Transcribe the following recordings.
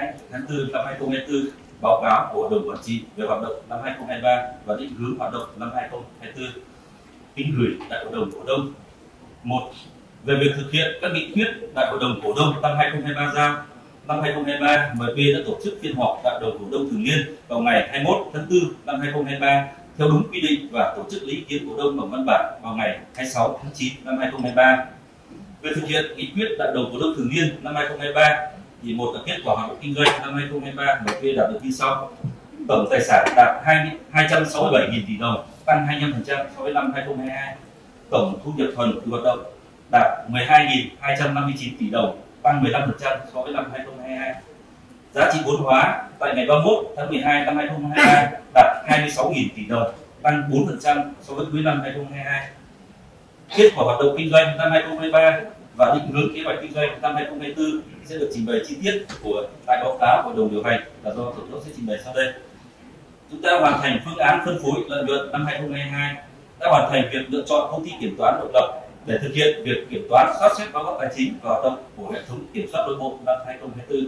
22 tháng 4 năm 2024 báo cáo của Hội đồng Quản trị về hoạt động năm 2023 và định hướng hoạt động năm 2024 kính gửi Đại hội đồng cổ đông. 1. Về việc thực hiện các nghị quyết Đại hội đồng cổ đông năm 2023 giao, năm 2023 MB đã tổ chức phiên họp Đại hội đồng cổ đông thường niên vào ngày 21 tháng 4 năm 2023 theo đúng quy định và tổ chức lấy ý kiến cổ đông bằng văn bản vào ngày 26 tháng 9 năm 2023. Về thực hiện nghị quyết Đại hội đồng cổ đông thường niên năm 2023 thì một là kết quả hoạt động kinh doanh năm 2023 MB đạt được như sau: tổng tài sản đạt 267.000 tỷ đồng, tăng 25% so với năm 2022. Tổng thu nhập thuần từ hoạt động đạt 12.259 tỷ đồng, tăng 15% so với năm 2022. Giá trị vốn hóa tại ngày 31 tháng 12 năm 2023 đạt 26.000 tỷ đồng, tăng 4% so với cuối năm 2022. Kết quả hoạt động kinh doanh năm 2023 và định hướng kế hoạch kinh doanh năm 2024 sẽ được trình bày chi tiết tại báo cáo của Hội đồng điều hành là do Tổng giám đốc sẽ trình bày sau đây. Chúng ta hoàn thành phương án phân phối lợi nhuận năm 2022, đã hoàn thành việc lựa chọn công ty kiểm toán độc lập để thực hiện việc kiểm toán soát xét báo cáo tài chính và hoạt động của hệ thống kiểm soát nội bộ năm 2024.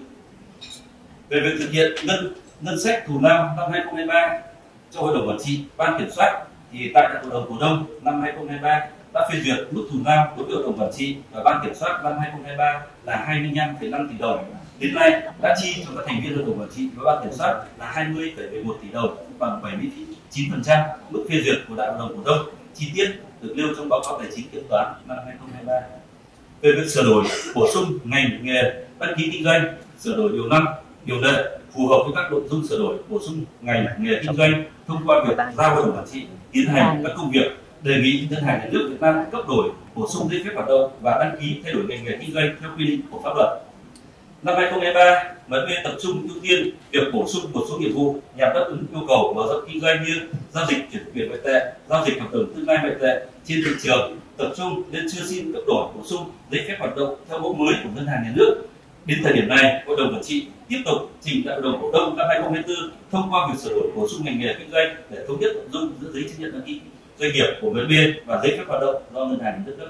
Về việc thực hiện ngân sách thù lao năm 2023 cho Hội đồng Quản trị, Ban Kiểm soát thì tại Đại hội đồng cổ đông năm 2023 đã phê duyệt mức thù lao đối với Hội đồng Quản trị và Ban Kiểm soát năm 2023 là 25,5 tỷ đồng. Đến nay đã chi cho các thành viên Hội đồng Quản trị và Ban Kiểm soát là 20,11 tỷ đồng, bằng 79% mức phê duyệt của Đại hội đồng cổ đông. Chi tiết được nêu trong báo cáo tài chính kiểm toán năm 2023. Về việc sửa đổi, bổ sung ngành nghề đăng ký kinh doanh, sửa đổi điều 5, điều lệ phù hợp với các nội dung sửa đổi, bổ sung ngành nghề kinh doanh thông qua việc giao Hội đồng Quản trị tiến hành các công việc đề nghị Ngân hàng Nhà nước Việt Nam cấp đổi, bổ sung giấy phép hoạt động và đăng ký thay đổi ngành nghề kinh doanh theo quy định của pháp luật. Năm 2023, MB tập trung ưu tiên việc bổ sung một số nhiệm vụ nhằm đáp ứng yêu cầu mở rộng kinh doanh như giao dịch chuyển quyền ngoại tệ, giao dịch hợp đồng tương lai ngoại tệ trên thị trường, tập trung nên chưa xin cấp đổi, bổ sung giấy phép hoạt động theo mẫu mới của Ngân hàng Nhà nước. Đến thời điểm này, Hội đồng Quản trị tiếp tục trình Đại hội đồng cổ đông năm 2024 thông qua việc sửa đổi bổ sung ngành nghề kinh doanh để thống nhất nội dung giữa giấy chứng nhận đăng ký doanh nghiệp của MB và giấy phép hoạt động do Ngân hàng Nhà nước cấp.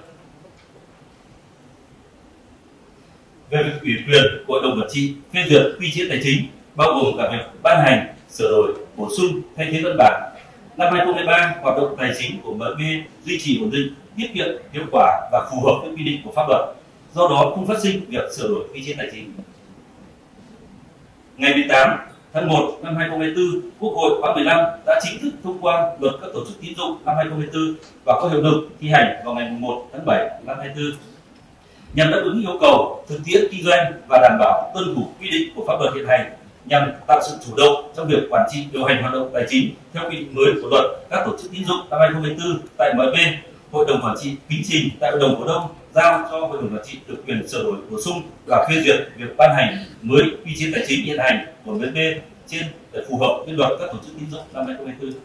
Về việc ủy quyền của Hội đồng Quản trị phê duyệt quy chế tài chính, bao gồm cả việc ban hành, sửa đổi, bổ sung, thay thế văn bản. Năm 2023, hoạt động tài chính của MB duy trì ổn định, tiết kiệm, hiệu quả và phù hợp với quy định của pháp luật. Do đó không phát sinh việc sửa đổi quy chế tài chính. Ngày 18 tháng 1 năm 2024, Quốc hội khóa 15 đã chính thức thông qua luật các tổ chức tín dụng năm 2024 và có hiệu lực thi hành vào ngày 1 tháng 7 năm 2024. Nhằm đáp ứng yêu cầu thực tiễn kinh doanh và đảm bảo tuân thủ quy định của pháp luật hiện hành, nhằm tạo sự chủ động trong việc quản trị điều hành hoạt động tài chính theo quy định mới của luật các tổ chức tín dụng năm 2024 tại MB, Hội đồng Quản trị kính trình Đại hội đồng cổ đông giao cho Hội đồng Quản trị được quyền sửa đổi, bổ sung và phê duyệt việc ban hành mới quy chế tài chính hiện hành của MB trên để phù hợp với luật các tổ chức tín dụng năm 2024.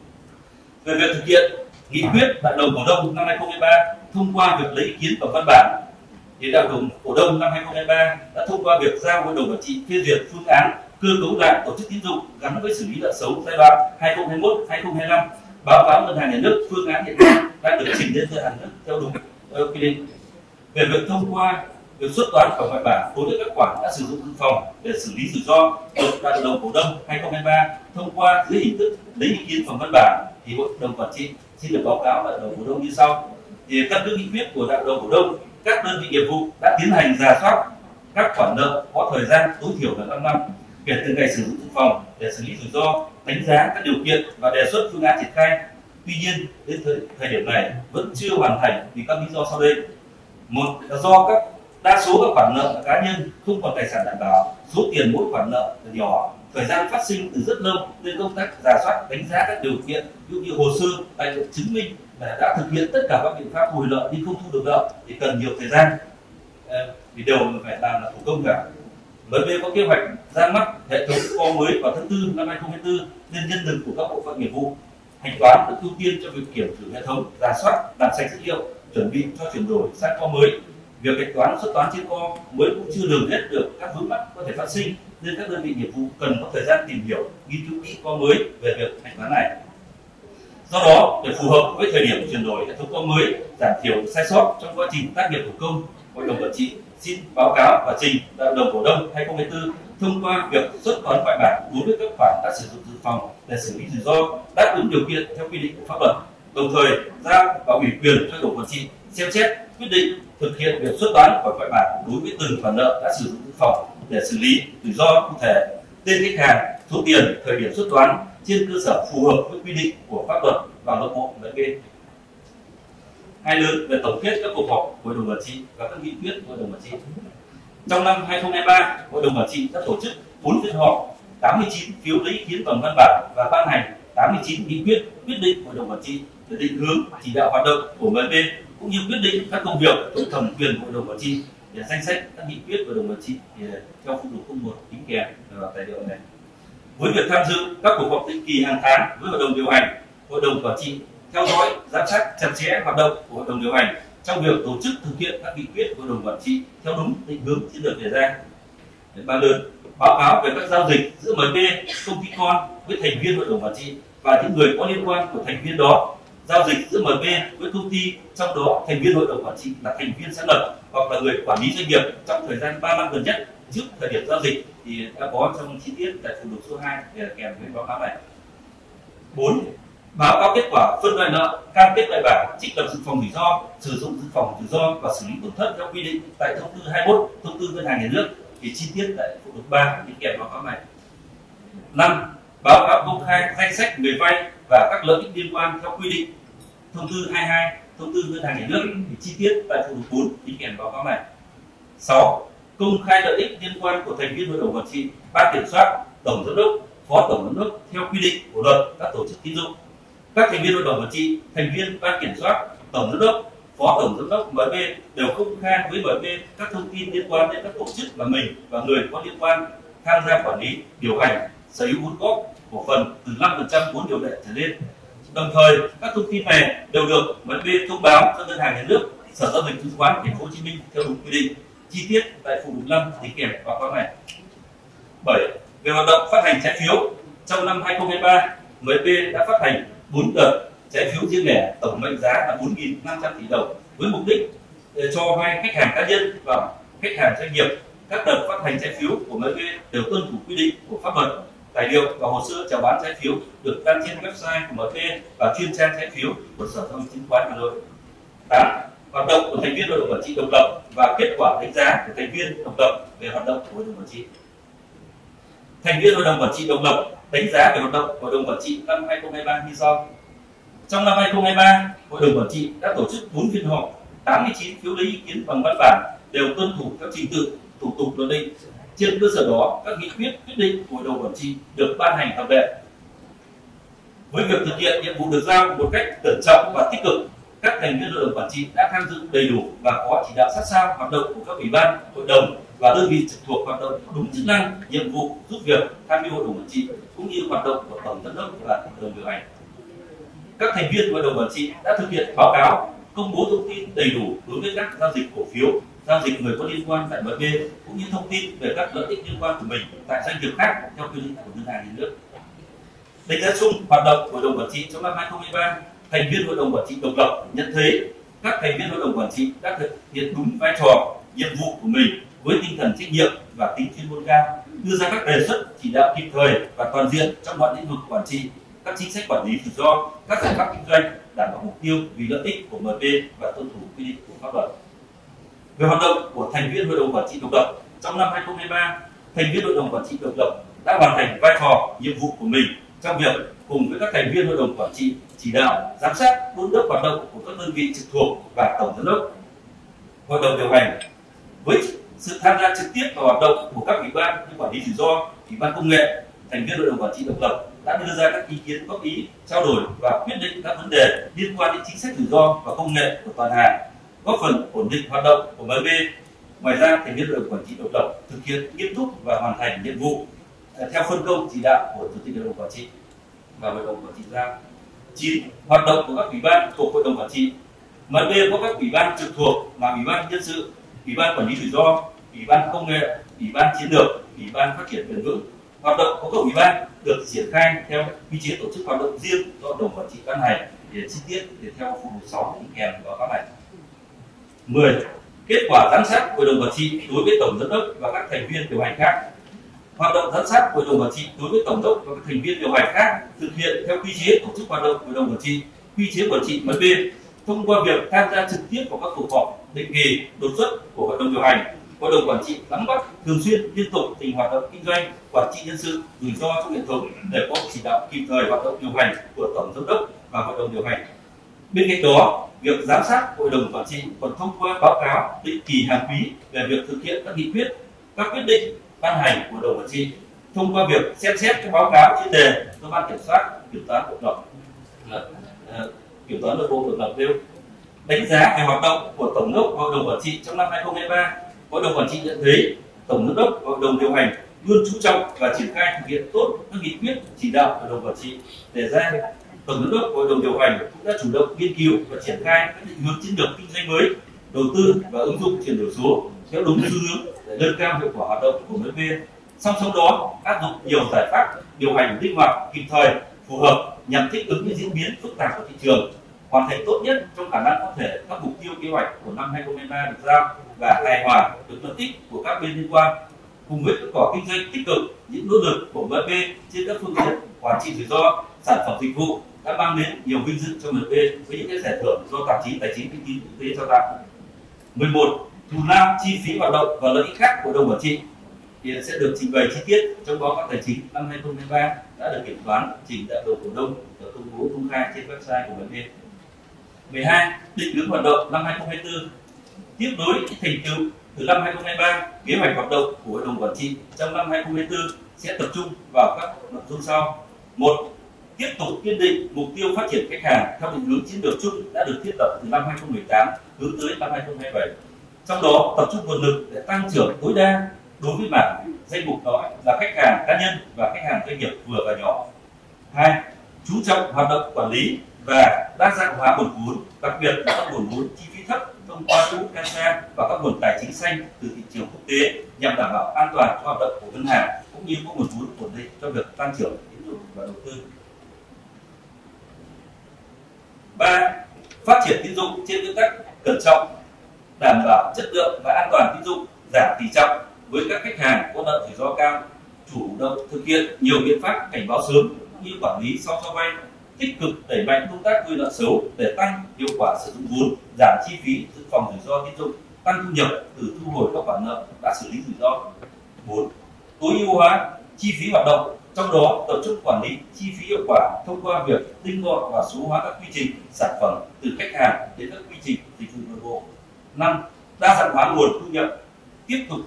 Về việc thực hiện nghị quyết Đại hội đồng cổ đông năm 2023 thông qua việc lấy ý kiến bằng văn bản, thì Đại hội đồng cổ đông năm 2023 đã thông qua việc giao Hội đồng Quản trị phê duyệt phương án cơ cấu lại tổ chức tín dụng gắn với xử lý nợ xấu giai đoạn 2021-2025, báo cáo Ngân hàng Nhà nước phương án hiện nay đang được trình lên Ngân hàng Nhà nước theo đúng quy định. Về việc thông qua việc xuất toán khỏi ngoại bảng đối với các khoản đã sử dụng dự phòng để xử lý rủi ro, được Đại hội đồng cổ đông 2023 thông qua dưới hình thức lấy ý kiến bằng văn bản, thì Hội đồng Quản trị xin được báo cáo Đại hội đồng cổ đông như sau. Thì căn cứ nghị quyết của Đại hội đồng cổ đông, các đơn vị nghiệp vụ đã tiến hành rà soát các khoản nợ có thời gian tối thiểu là 5 năm kể từ ngày sử dụng dự phòng để xử lý rủi ro, đánh giá các điều kiện và đề xuất phương án triển khai. Tuy nhiên, đến thời điểm này vẫn chưa hoàn thành vì các lý do sau đây. Một là do đa số các khoản nợ cá nhân không còn tài sản đảm bảo, số tiền mỗi khoản nợ là nhỏ, thời gian phát sinh từ rất lâu nên công tác rà soát đánh giá các điều kiện như hồ sơ, tài liệu chứng minh đã thực hiện tất cả các biện pháp hồi nợ nhưng không thu được nợ thì cần nhiều thời gian vì đều phải làm là thủ công cả. MB có kế hoạch ra mắt hệ thống kho mới vào tháng 4 năm 2024 nên nhân lực của các bộ phận nghiệp vụ hành toán được ưu tiên cho việc kiểm thử hệ thống, rà soát, làm sạch dữ liệu, chuẩn bị cho chuyển đổi sang kho mới. Việc hạch toán xuất toán trên kho mới cũng chưa lường hết được các vướng mắc có thể phát sinh nên các đơn vị nghiệp vụ cần có thời gian tìm hiểu, nghiên cứu kỹ kho mới về việc hạch toán này. Do đó, để phù hợp với thời điểm chuyển đổi hệ thống kho mới, giảm thiểu sai sót trong quá trình tác nghiệp thủ công, Hội đồng Quản trị xin báo cáo và trình đại hội đồng cổ đông 2024 thông qua việc xuất toán ngoại bảng đối với các khoản đã sử dụng dự phòng để xử lý rủi ro đáp ứng điều kiện theo quy định của pháp luật, đồng thời giao và ủy quyền cho tổng quản trị xem xét quyết định thực hiện việc xuất toán khỏi ngoại bảng đối với từng khoản nợ đã sử dụng dự phòng để xử lý rủi ro cụ thể, tên khách hàng, số tiền, thời điểm xuất toán trên cơ sở phù hợp với quy định của pháp luật và nội bộ MB. Hai lớn về tổng kết các cuộc họp hội đồng quản trị và các nghị quyết của hội đồng quản trị. Trong năm 2023, hội đồng quản trị đã tổ chức 4 phiên họp, 89 phiếu lấy ý kiến bằng văn bản và ban hành 89 nghị quyết, quyết định hội đồng quản trị để định hướng chỉ đạo hoạt động của MB cũng như quyết định các công việc thuộc thẩm quyền hội đồng quản trị. Để danh sách các nghị quyết của hội đồng quản trị thì theo phụ lục 01 đính kèm vào tài liệu này. Với việc tham dự các cuộc họp định kỳ hàng tháng với hội đồng điều hành, hội đồng quản trị theo dõi, giám sát chặt chẽ hoạt động của hội đồng điều hành trong việc tổ chức thực hiện các nghị quyết của hội đồng quản trị theo đúng định hướng chiến lược đề ra. Ba lớn báo cáo về các giao dịch giữa MB, công ty con với thành viên hội đồng quản trị và những người có liên quan của thành viên đó. Giao dịch giữa MB với công ty, trong đó thành viên hội đồng quản trị là thành viên sáng lập hoặc là người quản lý doanh nghiệp trong thời gian 3 năm gần nhất trước thời điểm giao dịch thì đã có trong chi tiết tại phụ lục số 2 để kèm với báo cáo này. 4. Báo cáo kết quả phân loại nợ, cam kết ngoại bảng, trích lập dự phòng rủi ro, sử dụng dự phòng rủi ro và xử lý tổn thất theo quy định tại thông tư 21, thông tư ngân hàng nhà nước thì chi tiết tại phụ lục 3 đính kèm báo cáo này. 5. Báo cáo công khai danh sách người vay và các lợi ích liên quan theo quy định thông tư 22, thông tư ngân hàng nhà nước thì chi tiết tại phụ lục 4 đính kèm báo cáo này. 6. Công khai lợi ích liên quan của thành viên hội đồng quản trị, ban kiểm soát, tổng giám đốc, phó tổng giám đốc theo quy định của luật các tổ chức tín dụng. Các thành viên hội đồng quản trị, thành viên ban kiểm soát, tổng giám đốc, phó tổng giám đốc MB đều công khai với MB các thông tin liên quan đến các tổ chức mà mình và người có liên quan tham gia quản lý, điều hành, sở hữu vốn góp cổ phần từ 5% vốn điều lệ trở lên. Đồng thời, các thông tin này đều được MB thông báo cho ngân hàng nhà nước, Sở giao dịch chứng khoán Thành phố Hồ Chí Minh theo đúng quy định. Chi tiết tại phụ lục 5 đính kèm báo cáo này. 7. Về hoạt động phát hành trái phiếu, trong năm 2023, MB đã phát hành 4 đợt trái phiếu riêng lẻ tổng mệnh giá là 4.500 tỷ đồng với mục đích cho vay khách hàng cá nhân và khách hàng doanh nghiệp. Các đợt phát hành trái phiếu của MB đều tuân thủ quy định của pháp luật. Tài liệu và hồ sơ chào bán trái phiếu được đăng trên website của MB và chuyên trang trái phiếu của Sở giao dịch chứng khoán Hà Nội. 8. Hoạt động của thành viên hội đồng quản trị độc lập và kết quả đánh giá của thành viên độc lập về hoạt động của hội đồng quản trị. Thành viên hội đồng quản trị độc lập đánh giá về hoạt động của hội đồng quản trị năm 2023 như sau. Trong năm 2023, hội đồng quản trị đã tổ chức 4 phiên họp, 89 phiếu lấy ý kiến bằng văn bản đều tuân thủ các trình tự, thủ tục luật định. Trên cơ sở đó, các nghị quyết, quyết định của hội đồng quản trị được ban hành hợp lệ. Với việc thực hiện nhiệm vụ được giao một cách cẩn trọng và tích cực, các thành viên hội đồng quản trị đã tham dự đầy đủ và có chỉ đạo sát sao hoạt động của các ủy ban, hội đồng và đơn vị trực thuộc hoạt động đúng chức năng, nhiệm vụ, giúp việc tham mưu hội đồng quản trị cũng như hoạt động của tổng giám đốc và hội đồng điều hành. Các thành viên hội đồng quản trị đã thực hiện báo cáo, công bố thông tin đầy đủ đối với các giao dịch cổ phiếu, giao dịch người có liên quan tại MB cũng như thông tin về các lợi ích liên quan của mình tại doanh nghiệp khác theo quy định của ngân hàng nhà nước. Đánh giá chung hoạt động của hội đồng quản trị trong năm 2023, thành viên hội đồng quản trị độc lập nhận thấy các thành viên hội đồng quản trị đã thực hiện đúng vai trò, nhiệm vụ của mình với tinh thần trách nhiệm và tính chuyên môn cao, đưa ra các đề xuất chỉ đạo kịp thời và toàn diện trong mọi lĩnh vực quản trị, các chính sách quản lý rủi ro, các giải pháp kinh doanh đảm bảo mục tiêu vì lợi ích của MB và tuân thủ quy định của pháp luật. Về hoạt động của thành viên hội đồng quản trị độc lập trong năm 2023, thành viên hội đồng quản trị độc lập đã hoàn thành vai trò, nhiệm vụ của mình trong việc cùng với các thành viên hội đồng quản trị chỉ đạo, giám sát, đôn đốc hoạt động của các đơn vị trực thuộc và tổng giám đốc, hội đồng điều hành. Với sự tham gia trực tiếp vào hoạt động của các ủy ban như quản lý rủi ro, ủy ban công nghệ, thành viên hội đồng quản trị độc lập đã đưa ra các ý kiến góp ý, trao đổi và quyết định các vấn đề liên quan đến chính sách rủi ro và công nghệ của toàn hàng, góp phần ổn định hoạt động của MB. Ngoài ra, thành viên hội đồng quản trị độc lập thực hiện nghiêm túc và hoàn thành nhiệm vụ theo phân công chỉ đạo của chủ tịch hội đồng quản trị và hội đồng quản trị giao. 9. Hoạt động của các ủy ban thuộc hội đồng quản trị. MB có các ủy ban trực thuộc là ủy ban nhân sự, ủy ban quản lý rủi ro, ủy ban công nghệ, ủy ban chiến lược, ủy ban phát triển bền vững. Hoạt động của các ủy ban được triển khai theo quy chế tổ chức hoạt động riêng do hội đồng quản trị ban hành để chi tiết để theo phụ lục 6 đi kèm vào các này. 10. Kết quả giám sát hội đồng quản trị đối với tổng giám đốc và các thành viên điều hành khác. Hoạt động giám sát hội đồng quản trị đối với tổng giám đốc và các thành viên điều hành khác thực hiện theo quy chế tổ chức hoạt động hội đồng quản trị, quy chế quản trị MB thông qua việc tham gia trực tiếp vào các cuộc họp định kỳ, đột xuất của hội đồng điều hành. Hội đồng quản trị nắm bắt thường xuyên liên tục tình hoạt động kinh doanh, quản trị nhân sự, rủi ro trong hệ thống để có chỉ đạo kịp thời hoạt động điều hành của tổng giám đốc và hội đồng điều hành. Bên cạnh đó, việc giám sát hội đồng quản trị còn thông qua báo cáo định kỳ hàng quý về việc thực hiện các nghị quyết, các quyết định ban hành của hội đồng quản trị, thông qua việc xem xét các báo cáo chuyên đề do ban kiểm soát, kiểm toán nội bộ độc lập nêu. Đánh giá về hoạt động của tổng giám đốc và hội đồng quản trị trong năm 2023, hội đồng quản trị nhận thấy tổng giám đốc và hội đồng điều hành luôn chú trọng và triển khai thực hiện tốt các nghị quyết chỉ đạo hội đồng quản trị đề ra. Tổng giám đốc và hội đồng điều hành cũng đã chủ động nghiên cứu và triển khai các định hướng chiến lược kinh doanh mới, đầu tư và ứng dụng chuyển đổi số theo đúng xu hướng để nâng cao hiệu quả hoạt động của MB. Song song đó, áp dụng nhiều giải pháp điều hành linh hoạt, kịp thời, phù hợp nhằm thích ứng với diễn biến phức tạp của thị trường, hoàn thành tốt nhất trong khả năng có thể các mục tiêu kế hoạch của năm 2023 được giao và hài hòa được lợi ích của các bên liên quan. Cùng với kết quả kinh doanh tích cực, những nỗ lực của MB trên các phương diện quản trị rủi ro, sản phẩm dịch vụ đã mang đến nhiều vinh dự cho MB với những giải thưởng do tạp chí Tài chính Kinh tế Quốc tế trao tặng. 11. Thù lao, chi phí hoạt động và lợi ích khác của hội đồng quản trị hiện sẽ được trình bày chi tiết trong báo cáo tài chính năm 2023 đã được kiểm toán trình đại hội cổ đông và công bố công khai trên website của MB. 12. Định hướng hoạt động năm 2024. Tiếp nối những thành tựu từ năm 2023, kế hoạch hoạt động của hội đồng quản trị trong năm 2024 sẽ tập trung vào các nội dung sau. 1. Tiếp tục kiên định mục tiêu phát triển khách hàng theo định hướng chiến lược chung đã được thiết lập từ năm 2018 hướng tới năm 2027. Trong đó tập trung nguồn lực để tăng trưởng tối đa đối với mảng danh mục đó là khách hàng cá nhân và khách hàng doanh nghiệp vừa và nhỏ. 2. Chú trọng hoạt động quản lý và đa dạng hóa nguồn vốn, đặc biệt là các nguồn vốn chi phí thấp thông qua thu hút CASA và các nguồn tài chính xanh từ thị trường quốc tế nhằm đảm bảo an toàn cho hoạt động của ngân hàng cũng như có nguồn vốn ổn định cho việc tăng trưởng tín dụng và đầu tư. 3. Phát triển tín dụng trên nguyên tắc cẩn trọng, đảm bảo chất lượng và an toàn tín dụng, giảm tỷ trọng với các khách hàng có nợ rủi ro cao, chủ động thực hiện nhiều biện pháp cảnh báo sớm cũng như quản lý sau cho vay, tích cực đẩy mạnh công tác ghi nợ xấu để tăng hiệu quả sử dụng vốn, giảm chi phí dự phòng rủi ro tín dụng, tăng thu nhập từ thu hồi các khoản nợ đã xử lý rủi ro. 4. Tối ưu hóa chi phí hoạt động, trong đó tập trung quản lý chi phí hiệu quả thông qua việc tinh gọn và số hóa các quy trình sản phẩm từ khách hàng đến các quy trình dịch vụ nội bộ. 5. Đa dạng hóa nguồn thu nhập, tiếp tục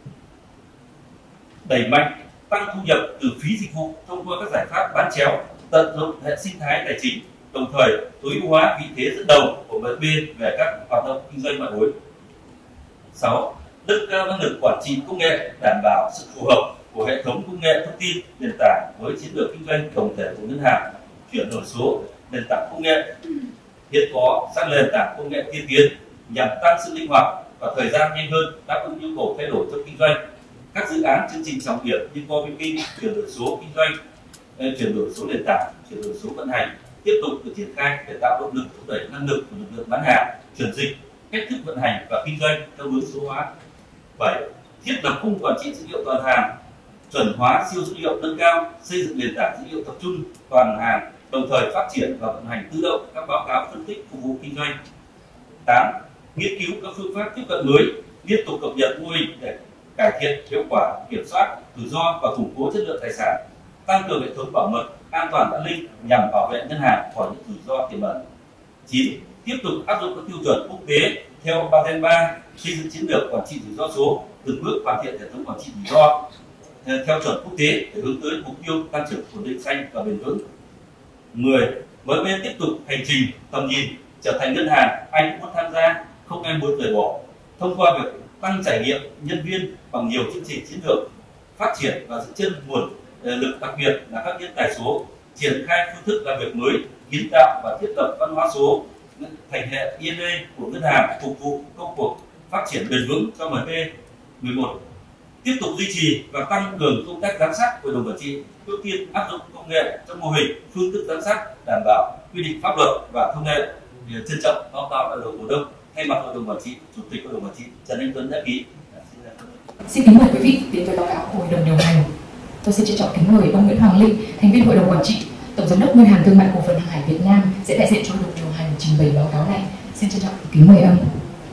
đẩy mạnh tăng thu nhập từ phí dịch vụ thông qua các giải pháp bán chéo, tận dụng hệ sinh thái tài chính, đồng thời tối ưu hóa vị thế dẫn đầu của MB về các hoạt động kinh doanh ngoại hối. 6. Nâng cao năng lực quản trị công nghệ, đảm bảo sự phù hợp của hệ thống công nghệ thông tin nền tảng với chiến lược kinh doanh tổng thể của ngân hàng, chuyển đổi số nền tảng công nghệ hiện có sang nền tảng công nghệ tiên tiến nhằm tăng sự linh hoạt và thời gian nhanh hơn đáp ứng nhu cầu thay đổi trong kinh doanh. Các dự án chương trình trọng điểm như co-working, chuyển đổi số kinh doanh, chuyển đổi số nền tảng, chuyển đổi số vận hành tiếp tục được triển khai để tạo động lực thúc đẩy năng lực của lực lượng bán hàng, chuyển dịch, cách thức vận hành và kinh doanh theo hướng số hóa. 7. Thiết lập khung quản trị dữ liệu toàn hàng, chuẩn hóa siêu dữ liệu nâng cao, xây dựng nền tảng dữ liệu tập trung toàn hàng, đồng thời phát triển và vận hành tự động các báo cáo phân tích phục vụ kinh doanh. 8. Nghiên cứu các phương pháp tiếp cận mới, liên tục cập nhật mô hình để cải thiện hiệu quả kiểm soát rủi ro và củng cố chất lượng tài sản, tăng cường hệ thống bảo mật, an toàn an ninh nhằm bảo vệ ngân hàng khỏi những rủi ro tiềm ẩn. 9. Tiếp tục áp dụng các tiêu chuẩn quốc tế theo Basel III, xây dựng chiến lược quản trị rủi ro số, từng bước hoàn thiện hệ thống quản trị rủi ro theo chuẩn quốc tế để hướng tới mục tiêu tăng trưởng ổn định, xanh và bền vững. 10. MB tiếp tục hành trình tầm nhìn trở thành ngân hàng ai cũng muốn tham gia, không ai muốn rời bỏ, thông qua việc tăng trải nghiệm nhân viên bằng nhiều chương trình chiến lược, phát triển và giữ chân nguồn lực, đặc biệt là các nhân tài số, triển khai phương thức làm việc mới, kiến tạo và thiết lập văn hóa số thành hệ DNA của ngân hàng phục vụ công cuộc phát triển bền vững cho MB. 11. Tiếp tục duy trì và tăng cường công tác giám sát hội đồng quản trị, ưu tiên áp dụng công nghệ trong mô hình phương thức giám sát đảm bảo quy định pháp luật và thông lệ. Trân trọng báo cáo đại hội cổ đông thay mặt hội đồng quản trị, chủ tịch hội đồng quản trị Trần Anh Tuấn đã ký. Xin kính mời quý vị đến với báo cáo của hội đồng điều hành. Tôi xin trân trọng kính mời ông Nguyễn Hoàng Linh, thành viên hội đồng quản trị, tổng giám đốc Ngân hàng Thương mại Cổ phần Hàng hải Việt Nam sẽ đại diện cho hội đồng điều hành trình bày báo cáo này. Xin trân trọng kính mời ông.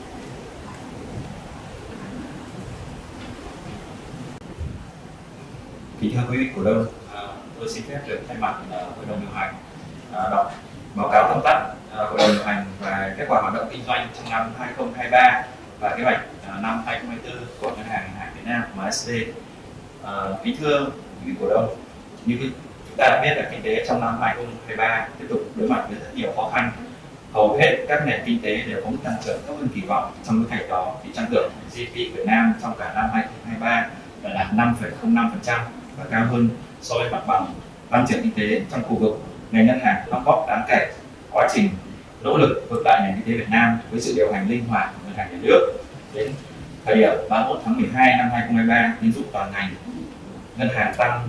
Kính thưa quý vị cổ đông, tôi xin phép được thay mặt hội đồng điều hành đọc báo cáo tóm tắt hội đồng điều hành về kết quả hoạt động kinh doanh trong năm 2023 và kế hoạch năm 2024 của Ngân hàng Hàng hải Việt Nam (MSB). Kính thưa quý vị cổ đông, như chúng ta đã biết là kinh tế trong năm 2023 tiếp tục đối mặt với rất nhiều khó khăn. Hầu hết các nền kinh tế đều có mức tăng trưởng thấp hơn kỳ vọng. Trong bối cảnh đó, thì tăng trưởng GDP Việt Nam trong cả năm 2023 đã đạt 5,05% và cao hơn so với mặt bằng tăng trưởng kinh tế trong khu vực. Ngành ngân hàng đóng góp đáng kể quá trình nỗ lực vượt lại nền kinh tế Việt Nam với sự điều hành linh hoạt của ngân hàng nhà nước. Đến thời điểm 31 tháng 12 năm 2023, tín dụng toàn ngành ngân hàng tăng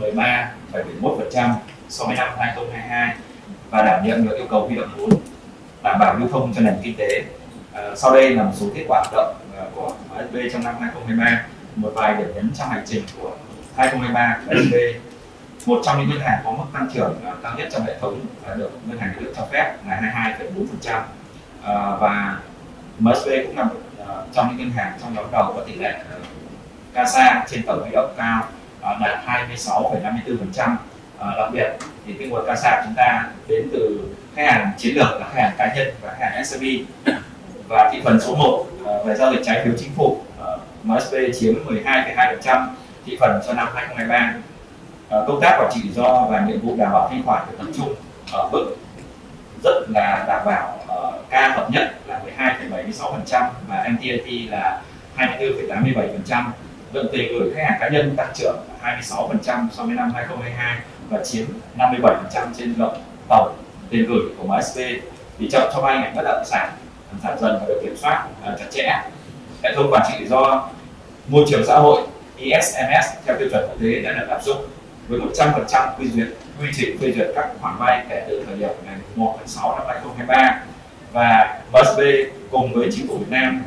13,71% so với năm 2022 và đảm nhiệm được yêu cầu huy động vốn, đảm bảo lưu thông cho nền kinh tế. Sau đây là một số kết quả hoạt động của MSB trong năm 2023, một vài điểm nhấn trong hành trình của 2023 của MSB. Một trong những ngân hàng có mức tăng trưởng cao nhất trong hệ thống được ngân hàng nhà nước cho phép là 22,4%, và MSB cũng là một trong những ngân hàng trong nhóm đầu có tỷ lệ CASA trên tổng huy động cao đạt 26,54%. Đặc biệt thì cái nguồn CASA của chúng ta đến từ khách hàng chiến lược là khách hàng cá nhân và khách hàng SME. Và thị phần số 1 về giao dịch trái phiếu chính phủ, MSB chiếm 12,2% thị phần cho năm 2023. Công tác quản trị rủi ro và nhiệm vụ đảm bảo thanh khoản được tập trung ở mức rất là đảm bảo, K hợp nhất là 12,76% và MTAT là 24,87%. Lượng tiền gửi khách hàng cá nhân tăng trưởng 26% so với năm 2022 và chiếm 57% trên lượng tổng tiền gửi của MSB. Tỷ trọng cho vay ngành bất động sản giảm dần và được kiểm soát chặt chẽ. Hệ thống quản trị rủi ro môi trường xã hội ISMS theo tiêu chuẩn quốc tế đã được áp dụng với 100% quy trình phê duyệt các khoản vay kể từ thời điểm ngày 1 tháng 6 năm 2023. Và MSB cùng với chính phủ Việt Nam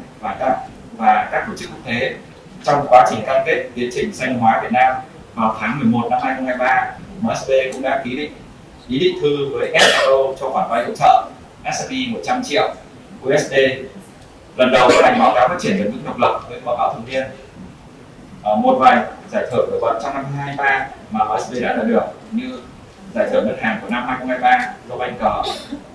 và các tổ chức quốc tế trong quá trình cam kết tiến trình xanh hóa Việt Nam vào tháng 11 năm 2023, MSB cũng đã ký ý định thư với SRO cho khoản vay hỗ trợ SME 100 triệu USD. Lần đầu có đánh báo cáo phát triển bền vững độc lập với báo cáo thường niên. Một vài giải thưởng nổi bật trong năm 2023 mà MSB đã đạt được như giải thưởng ngân hàng của năm 2023 do Banker,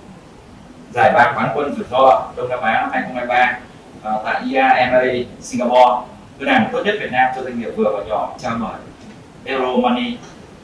giải ba quán quân rủi ro Đông Nam Á năm 2023 tại IAMA Singapore, ngân hàng tốt nhất Việt Nam cho doanh nghiệp vừa và nhỏ trao mở Euro Money.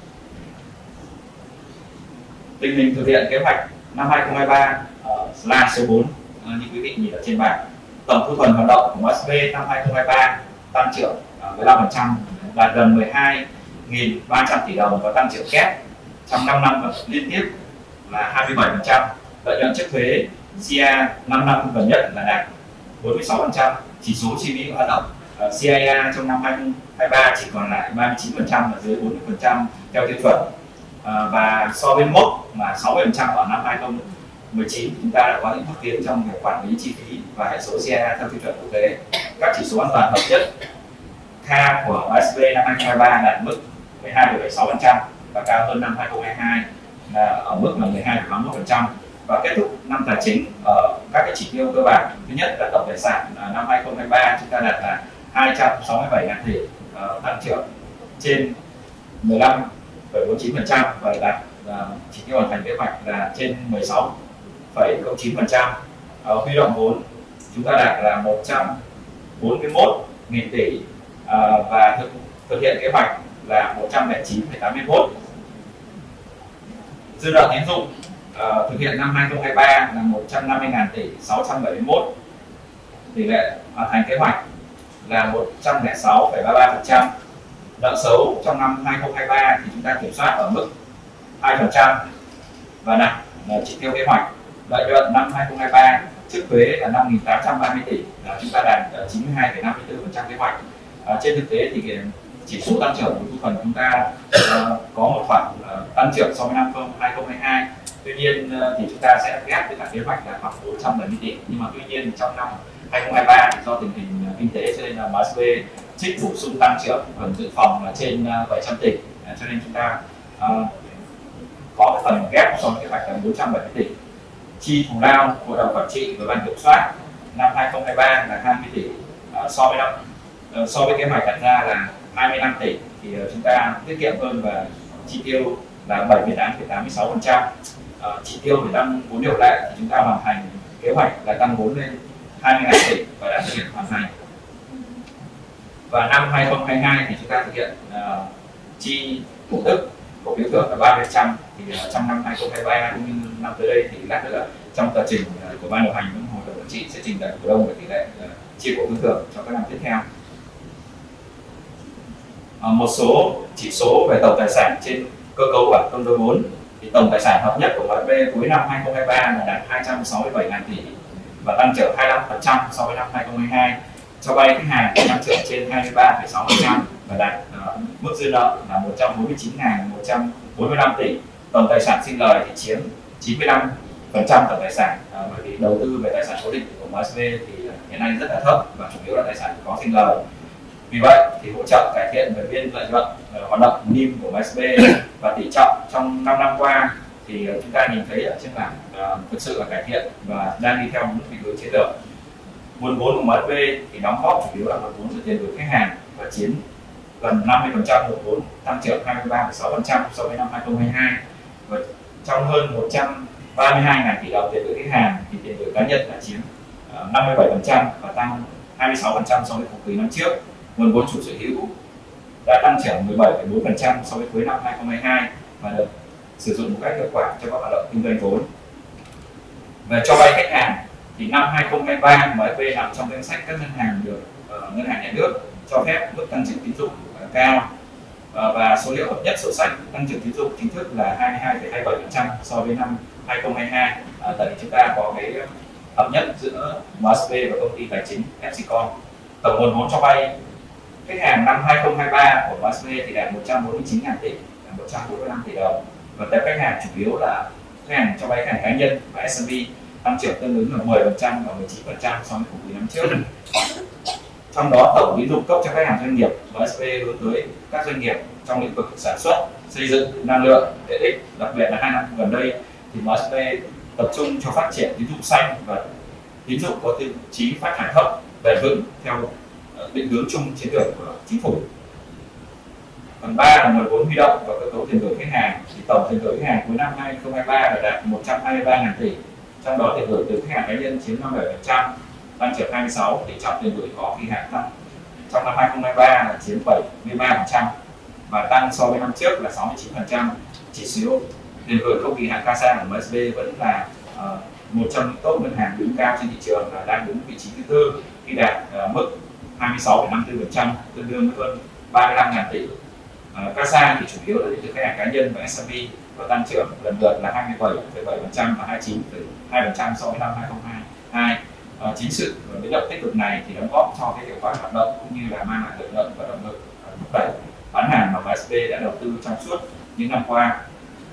Tình hình thực hiện kế hoạch năm 2023 slide số 4 như quý vị nhìn ở trên bảng. Tổng thu thuần hoạt động của MSB năm 2023 tăng trưởng 15%, đạt gần 12.300 tỷ đồng và tăng trưởng kép trong 5 năm liên tiếp là 27%. Lợi nhuận trước thuế CA 5 năm gần nhất là đạt 46%. Chỉ số chi phí hoạt động CIA trong năm 2023 chỉ còn lại 39% và dưới 40% theo tiêu chuẩn. Và so với mốc mà 60% ở năm 2019, chúng ta đã có những bước tiến trong việc quản lý chi phí và hệ số CIA theo tiêu chuẩn quốc tế. Các chỉ số an toàn hợp nhất K của MSB năm 2023 đạt mức 12,76% và cao hơn năm 2022 là ở mức là 12,81%. Và kết thúc năm tài chính ở các cái chỉ tiêu cơ bản. Thứ nhất là tổng tài sản năm 2023 chúng ta đạt là 267.000 tỷ, tăng trưởng trên 15,49% và đạt chỉ tiêu hoàn thành kế hoạch là trên 16,09%. Huy động vốn chúng ta đạt là 141.000 tỷ và thực hiện kế hoạch là 109,81. Dư nợ tín dụng thực hiện năm 2023 là 150.000 tỷ 671. Tỷ lệ hoàn thành kế hoạch là 106,33%. Nợ xấu trong năm 2023 thì chúng ta kiểm soát ở mức 2% và đạt chỉ tiêu kế hoạch. Lợi nhuận năm 2023 trước thuế là 5.830 tỷ, chúng ta đạt 92,54% kế hoạch. Trên thực tế thì chỉ số tăng trưởng của thu thuần chúng ta có một khoản tăng trưởng so với năm 2022. Tuy nhiên thì chúng ta sẽ ghép với cả kế hoạch là khoảng 470 tỷ. Nhưng mà tuy nhiên trong năm 2023 thì do tình hình kinh tế cho nên là MSB trích bổ sung tăng trưởng phần dự phòng là trên 700 tỷ, cho nên chúng ta có cái phần ghép so với kế hoạch là 470 tỷ. Chi thù lao hội đồng quản trị và ban kiểm soát năm 2023 là 20 tỷ, so với kế hoạch đặt ra là 25 tỷ thì chúng ta tiết kiệm hơn và chi tiêu là 78,86%. Chỉ tiêu về tăng vốn điều lệ thì chúng ta hoàn thành kế hoạch là tăng vốn lên 20.000 tỷ và đã thực hiện hoàn thành. Và năm 2022 thì chúng ta thực hiện chi cổ tức cổ phiếu thưởng là 30%. Thì trong năm 2023 cũng như năm tới đây thì lát nữa trong tờ trình của ban điều hành cũng hội đồng quản trị sẽ trình đại cổ đông về tỷ lệ chia cổ phiếu thưởng cho các năm tiếp theo. Một số chỉ số về tổng tài sản trên cơ cấu bản cân đối vốn thì tổng tài sản hợp nhất của MSB cuối năm 2023 là đạt 267.000 tỷ và tăng trưởng 25% so với năm 2022. Cho vay khách hàng tăng trưởng trên 23,6% và đạt mức dư nợ là 149.145 tỷ. Tổng tài sản sinh lời thì chiếm 95% tổng tài sản, bởi vì đầu tư về tài sản cố định của MSB thì hiện nay rất là thấp và chủ yếu là tài sản có sinh lời. Vì vậy thì hỗ trợ cải thiện về biên lợi nhuận hoạt động NIM của MSB và tỷ trọng trong 5 năm qua thì chúng ta nhìn thấy ở trên bảng thực sự là cải thiện và đang đi theo một định hướng chiến lược. Nguồn vốn của MSB thì đóng góp chủ yếu là nguồn vốn từ tiền gửi khách hàng và chiếm gần 50% nguồn vốn, tăng trưởng 23,6% so với năm 2022. Và trong hơn 132.000 tỷ đồng tiền gửi khách hàng thì tiền gửi cá nhân là chiếm 57% và tăng 26% so với cùng kỳ năm trước. Nguồn vốn chủ sở hữu đã tăng trưởng 17,4% so với cuối năm 2022 và được sử dụng một cách hiệu quả cho các hoạt động kinh doanh vốn. Về cho vay khách hàng thì năm 2023 MSB nằm trong danh sách các ngân hàng được ngân hàng nhà nước cho phép mức tăng trưởng tín dụng cao, và số liệu hợp nhất sổ sách tăng trưởng tín dụng chính thức là 22,27% so với năm 2022. Tại vì chúng ta có cái hợp nhất giữa MSB và công ty tài chính Epsicon. Tổng nguồn vốn cho vay khách hàng năm 2023 của MSB thì đạt 149.000 tỷ, 145 tỷ đồng, và tập khách hàng chủ yếu là khách hàng cho vay khách hàng cá nhân và SME, tăng trưởng tương ứng là 10% và 19% so với cùng kỳ năm trước. Trong đó tổng tín dụng cấp cho khách hàng doanh nghiệp MSB hướng tới các doanh nghiệp trong lĩnh vực sản xuất, xây dựng, năng lượng, tiện ích. Đặc biệt là 2 năm gần đây thì MSB tập trung cho phát triển tín dụng xanh và tín dụng có tiêu chí phát thải thấp, bền vững theo định hướng chung chiến lược của chính phủ. Phần 3 là nguồn vốn huy động và cơ cấu tiền gửi khách hàng. Thì tổng tiền gửi khách hàng cuối năm 2023 là đạt 123.000 tỷ. Trong đó tiền gửi từ khách hàng cá nhân chiếm 57%, tăng trưởng 26, tỷ trọng tiền gửi có kỳ hạn tăng trong năm 2023 là chiếm 73% và tăng so với năm trước là 69%. Chỉ số tiền gửi không kỳ hạn CASA của MSB vẫn là một trong những top ngân hàng đứng cao trên thị trường, là đang đứng vị trí thứ tư khi đạt mức 26,54%, tương đương với hơn 35.000 tỷ. CASA thì chủ yếu là đến từ khách hàng cá nhân và SME và tăng trưởng lần lượt là 27,7% và 29,2% so với năm 2022. Chính sự biến động tích cực này thì đóng góp cho cái hiệu quả hoạt động cũng như là mang lại lợi nhuận và động lực thúc đẩy bán hàng mà MSB đã đầu tư trong suốt những năm qua.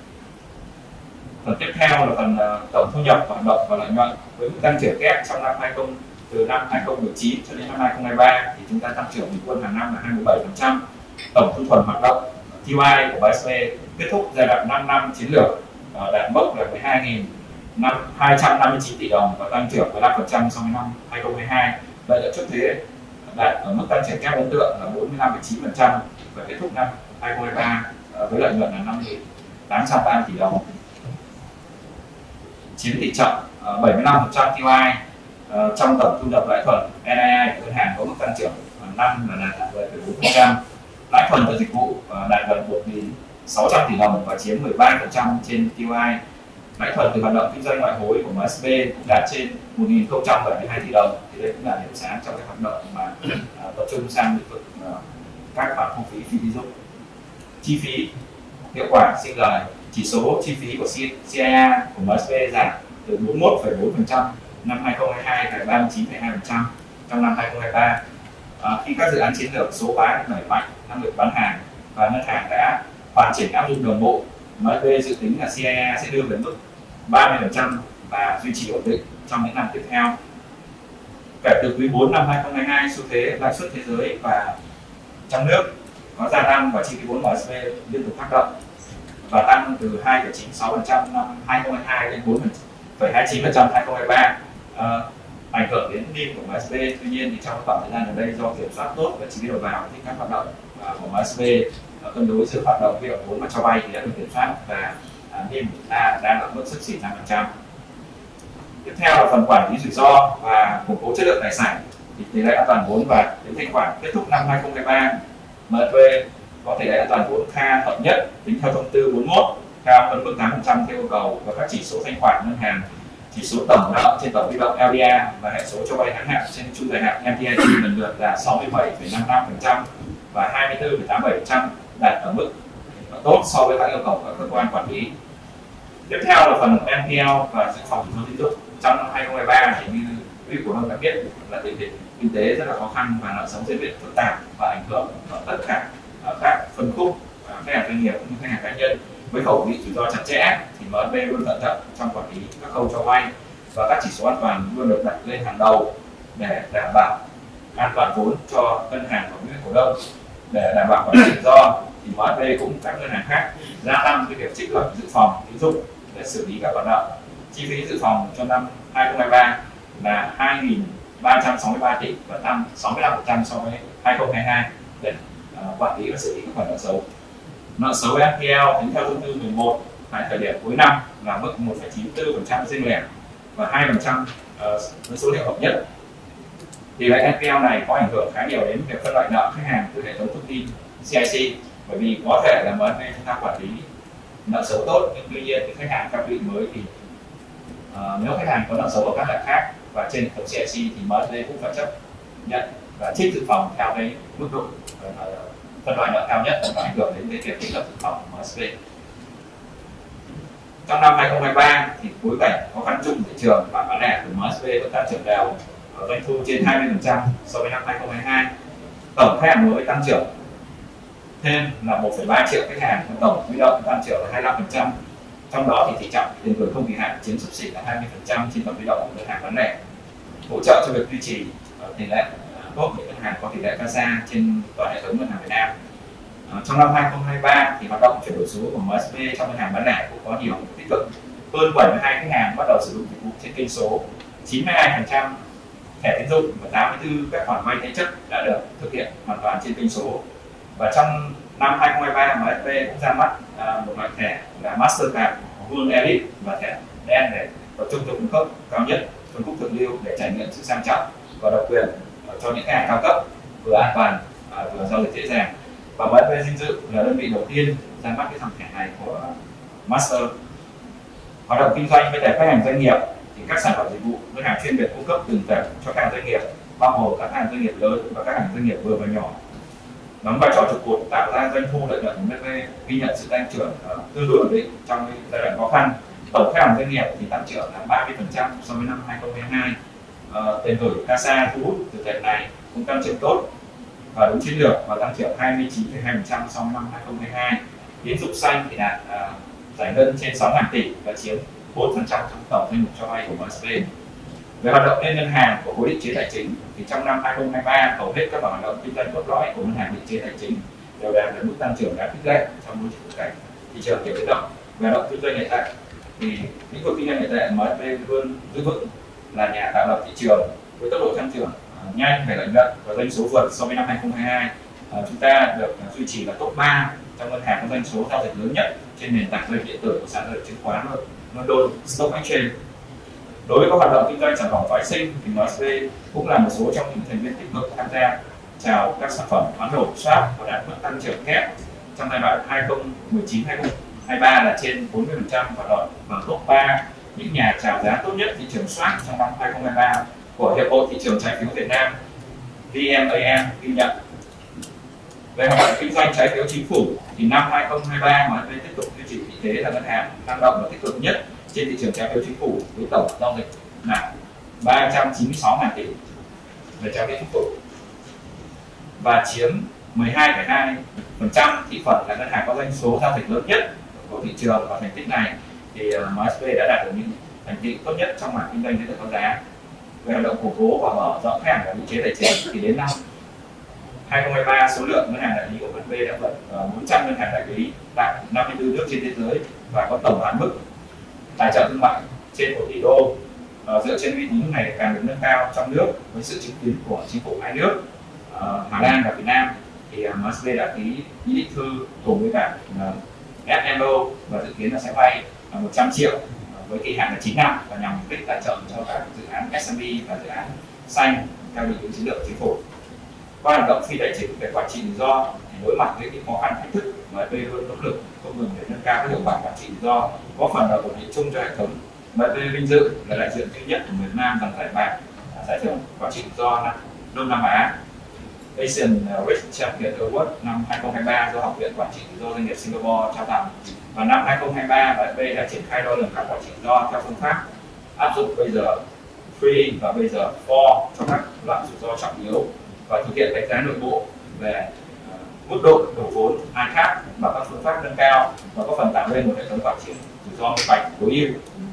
Phần tiếp theo là phần tổng thu nhập, hoạt động và lợi nhuận. Với mức tăng trưởng kép trong từ năm 2019 cho đến năm 2023 thì chúng ta tăng trưởng bình quân hàng năm là 27%. Tổng thu thuần hoạt động TY của MSB kết thúc giai đoạn 5 năm chiến lược đạt mốc là 12.259 tỷ đồng và tăng trưởng 15% so với năm 2022. Lợi nhuận trước thuế đạt ở mức tăng trưởng kép ấn tượng là 45,9% và kết thúc năm 2023 với lợi nhuận là 5.830 tỷ đồng, chiếm tỷ trọng 75% TY. Trong tổng thu nhập lãi thuần, NII của ngân hàng có mức tăng trưởng năm là đạt 10,4%. Lãi thuần từ dịch vụ đạt gần 1.600 tỷ đồng và chiếm 13% trên TY. Lãi thuần từ hoạt động kinh doanh ngoại hối của MSB cũng đạt trên 1.072 tỷ đồng. Thì đây cũng là điểm sáng trong cái hoạt động mà tập trung sang lĩnh vực các khoản thu phí phi tín dụng. Chi phí hiệu quả sinh lời, chỉ số chi phí của CIR của MSB giảm từ 41,4% năm 2022 về 39,2% trong năm 2023. Khi các dự án chiến lược số hóa đẩy mạnh năng lực bán hàng và ngân hàng đã hoàn chỉnh áp dụng đồng bộ, MSB dự tính là CIR sẽ đưa về mức 30% và duy trì ổn định trong những năm tiếp theo. Kể từ quý 4 năm 2022, xu thế lãi suất thế giới và trong nước có gia tăng và chi phí vốn MSB liên tục tác động và tăng từ 2,96% năm 2022 đến 4,29% năm 2023, ảnh hưởng đến NIM của MSB. Tuy nhiên thì trong khoảng thời gian gần đây do kiểm soát tốt và chi phí đầu vào thì các hoạt động của MSB cân đối giữa hoạt động huy động vốn và cho vay thì đã được kiểm soát và NIM của chúng ta đang ở mức xấp xỉ 5%. Tiếp theo là phần quản lý rủi ro và củng cố chất lượng tài sản. Thì tỷ lệ an toàn vốn và tính thanh khoản kết thúc năm 2023, MSB có tỷ lệ an toàn vốn KHA hợp nhất tính theo thông tư 41 cao hơn mức 8% theo yêu cầu, và các chỉ số thanh khoản ngân hàng, chỉ số tổng nợ trên tổng huy động LDR và hệ số cho vay ngắn hạn trên trung dài hạn MTIG lần lượt là 67,55% và 24,87%, đạt ở mức tốt so với các yêu cầu của các cơ quan quản lý. Tiếp theo là phần NPL và dự phòng rủi ro tín dụng. Trong năm 2023 thì như quý vị cổ đông đã biết là tình hình kinh tế rất là khó khăn và nợ xấu diễn biến phức tạp và ảnh hưởng ở tất cả các phân khúc khách hàng doanh nghiệp cũng như khách hàng cá nhân. Với khẩu vị rủi ro chặt chẽ thì MSB luôn thận trọng trong quản lý các khâu cho vay và các chỉ số an toàn luôn được đặt lên hàng đầu để đảm bảo an toàn vốn cho ngân hàng và quý vị cổ đông. Để đảm bảo quản lý rủi ro thì MSB cũng các ngân hàng khác gia tăng cái việc trích lập dự phòng tín dụng để xử lý các khoản nợ. Chi phí dự phòng cho năm 2023 là 2.363 tỷ và tăng 65% so với 2022 để quản lý và xử lý các khoản nợ xấu. Nợ xấu NPL tính theo thông tư 11 tại thời điểm cuối năm là mức 1,94% riêng lẻ và 2% với số liệu hợp nhất. Tỷ lệ NPL này có ảnh hưởng khá nhiều đến việc phân loại nợ khách hàng từ hệ thống thông tin CIC, bởi vì có thể là MSB chúng ta quản lý nợ xấu tốt, nhưng tuy nhiên thì khách hàng các vị mới thì nếu khách hàng có nợ xấu ở các loại khác và trên hệ thống CIC thì MSB cũng phải chấp nhận và trích dự phòng theo cái mức độ phân loại nợ cao nhất và ảnh hưởng đến cái việc trích lập dự phòng của MSB. Trong năm 2023 thì bối cảnh khó khăn chung thị trường và bán lẻ của MSB vẫn tăng trưởng đều, doanh thu trên 20% so với năm 2022. Tổng khách hàng mới tăng trưởng thêm là 1,3 triệu khách hàng, tổng huy động tăng trưởng là 25%. Trong đó thì tỷ trọng tiền gửi không kỳ hạn chiếm xấp xỉ là 20% trên tổng huy động của ngân hàng bán lẻ, hỗ trợ cho việc duy trì tỷ lệ tốt của ngân hàng có tỷ lệ CASA trên toàn hệ thống ngân hàng Việt Nam. Trong năm 2023 thì hoạt động chuyển đổi số của MSB trong ngân hàng bán lẻ cũng có nhiều tích cực. Hơn 72 khách hàng bắt đầu sử dụng dịch vụ trên kênh số, 92% thẻ tín dụng và 84 các khoản vay thế chấp đã được thực hiện hoàn toàn trên kênh số. Và trong năm 2023 MSB cũng ra mắt một loại thẻ là Mastercard Gold Elite và thẻ đen để tập trung cho phân khúc cao nhất, phân khúc thượng lưu để trải nghiệm sự sang trọng và độc quyền cho những khách hàng cao cấp, vừa an toàn vừa giao dịch dễ dàng. Và MSB vinh dự là đơn vị đầu tiên ra mắt cái dòng thẻ này của Master. Hoạt động kinh doanh với thẻ khách hàng doanh nghiệp thì các sản phẩm dịch vụ ngân hàng chuyên biệt cung cấp từng thẻ cho khách hàng doanh nghiệp, bao gồm các khách hàng doanh nghiệp lớn và các hàng doanh nghiệp vừa và nhỏ, đóng vai trò trụ cột tạo ra doanh thu lợi nhuận của MSB, ghi nhận sự tăng trưởng tương đối ổn định trong giai đoạn khó khăn. Tổng khách hàng doanh nghiệp thì tăng trưởng là 30% so với năm 2022. Tiền gửi CASA thu hút từ thẻ này cũng tăng trưởng tốt và đúng chiến lược và tăng trưởng 29,2% so với năm 2022. Tín dụng xanh thì đạt giải ngân trên 6.000 tỷ và chiếm 4% trong tổng danh mục cho vay của MSB. Về hoạt động liên ngân hàng của khối định chế tài chính thì trong năm 2023 hầu hết các hoạt động kinh doanh cốt lõi của ngân hàng định chế tài chính đều đạt được mức tăng trưởng đáng khích lệ trong môi trường cảnh thị trường nhiều biến động. Về hoạt động kinh doanh ngoại tệ thì lĩnh vực kinh doanh ngoại tệ MSB luôn giữ vững là nhà tạo lập thị trường với tốc độ tăng trưởng nhanh về lợi nhuận và doanh số vượt so với năm 2022. Chúng ta được duy trì là top 3 trong ngân hàng có doanh số giao dịch lớn nhất trên nền tảng giao dịch điện tử của sàn giao dịch chứng khoán London Stock Exchange. Đối với các hoạt động kinh doanh sản phẩm phái sinh thì MSB cũng là một số trong những thành viên tích cực tham gia chào các sản phẩm hoán đổi swap và đạt mức tăng trưởng kép trong giai đoạn 2019-2023 là trên 40% và lọt vào top 3 những nhà chào giá tốt nhất thị trường swap trong năm 2023 của Hiệp hội Thị trường Trái phiếu Việt Nam VMAM ghi nhận. Về hoạt động kinh doanh trái phiếu chính phủ thì năm 2023 MSB tiếp tục duy trì vị thế là ngân hàng năng động và tích cực nhất trên thị trường trái phiếu chính phủ với tổng giao dịch là 396.000 tỷ về trái phiếu chính phủ và chiếm 12,2% thị phần là ngân hàng có doanh số giao dịch lớn nhất của thị trường. Và thành tích này thì MSB đã đạt được những thành tựu tốt nhất trong mảng kinh doanh giấy tờ có giá. về hoạt động củng cố và mở rộng khách hàng và định chế tài chính thì đến năm 2023 số lượng ngân hàng đại lý của MSB đã vượt 400 ngân hàng đại lý tại 54 nước trên thế giới và có tổng hạn mức tài trợ thương mại trên 1 tỷ đô. Dựa trên uy tín ngày càng được nâng cao trong nước với sự chứng kiến của chính phủ hai nước Hà Lan và Việt Nam thì MSB đã ký nghị định thư cùng với cả FMO và dự kiến là sẽ vay 100 triệu với kỳ hạn là 9 năm và nhằm mục đích tài trợ cho các dự án SME và dự án xanh theo định hướng chiến lược chính phủ. Qua hoạt động phi tài chính về quản trị rủi ro thì đối mặt với những khó khăn thách thức, MSB luôn nỗ lực không ngừng để nâng cao các hiệu quả quản trị rủi ro, góp phần vào ổn định chung cho hệ thống. MSB vinh dự là đại diện duy nhất của Việt Nam giành giải bạc giải thưởng quản trị rủi ro Đông Nam Á Asian Risk Champion Award năm 2023 do Học viện Quản trị rủi ro doanh nghiệp Singapore trao tặng. Và năm 2023, MSB đã triển khai đo lường các quản trị rủi ro theo phương pháp áp dụng bây giờ 3 và bây giờ 4 cho các loại rủi ro trọng yếu và thực hiện đánh giá nội bộ về mức độ đổ vốn ICAP và các phương pháp nâng cao và có phần tạo nên một hệ thống quản trị rủi ro minh bạch tối ưu.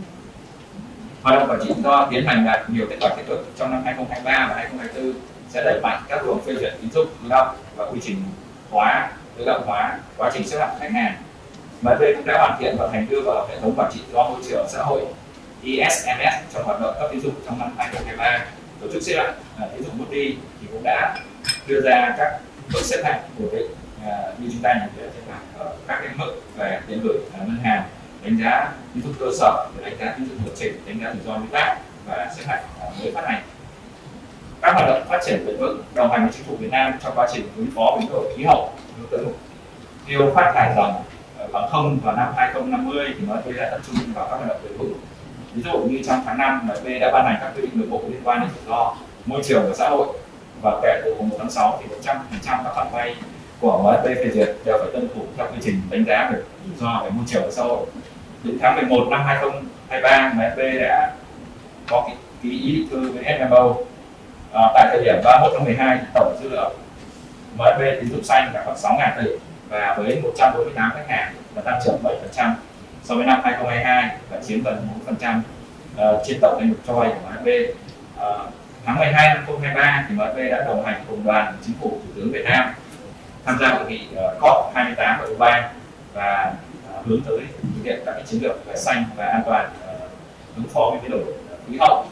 Hoạt động quản trị rủi ro tiến hành đạt nhiều kết quả tích cực trong năm 2023 và 2024 sẽ đẩy mạnh các luồng phê duyệt tín dụng tự động và quy trình hóa tự động hóa quá trình xếp hạng khách hàng. MSB cũng đã hoàn thiện và thành đưa vào hệ thống quản trị rủi ro môi trường xã hội ESMS trong hoạt động cấp tín dụng trong năm 2023. Tổ chức xếp hạng tín dụng Moody thì cũng đã đưa ra các mức xếp hạng ổn định như chúng ta nhìn thấy trên bảng ở các cái mức về tiền gửi ngân hàng, đánh giá tín dụng cơ sở, đánh giá tín dụng điều chỉnh, đánh giá rủi ro đối tác và xếp hạng mới phát hành. Các hoạt động phát triển bền vững đồng hành với chính phủ Việt Nam trong quá trình ứng phó biến đổi khí hậu, hướng tới mục tiêu phát thải dòng bằng không vào năm 2050 thì MSB đã tập trung vào các hoạt động bền vững. Ví dụ như trong tháng 5, MSB đã ban hành các quy định nội bộ liên quan đến rủi ro môi trường và xã hội và kể từ mùng 1 tháng 6 thì 100% các khoản vay của MSB phê duyệt đều phải tuân thủ theo quy trình đánh giá về rủi ro về môi trường và xã hội. Đến tháng 11 năm 2023, MSB đã có ký ý định thư với FMO. Tại thời điểm 31 tháng 12, tổng dư nợ MSB tín dụng xanh là khoảng 6.000 tỷ và với 148 khách hàng và tăng trưởng 7% so với năm 2022 và chiếm gần 4% trên tổng danh mục cho vay của MSB. Tháng 12 năm 2023 thì MSB đã đồng hành cùng đoàn chính phủ Thủ tướng Việt Nam tham gia hội nghị COP28 ở Dubai và hướng tới thực hiện các chiến lược về xanh và an toàn ứng phó với biến đổi khí hậu.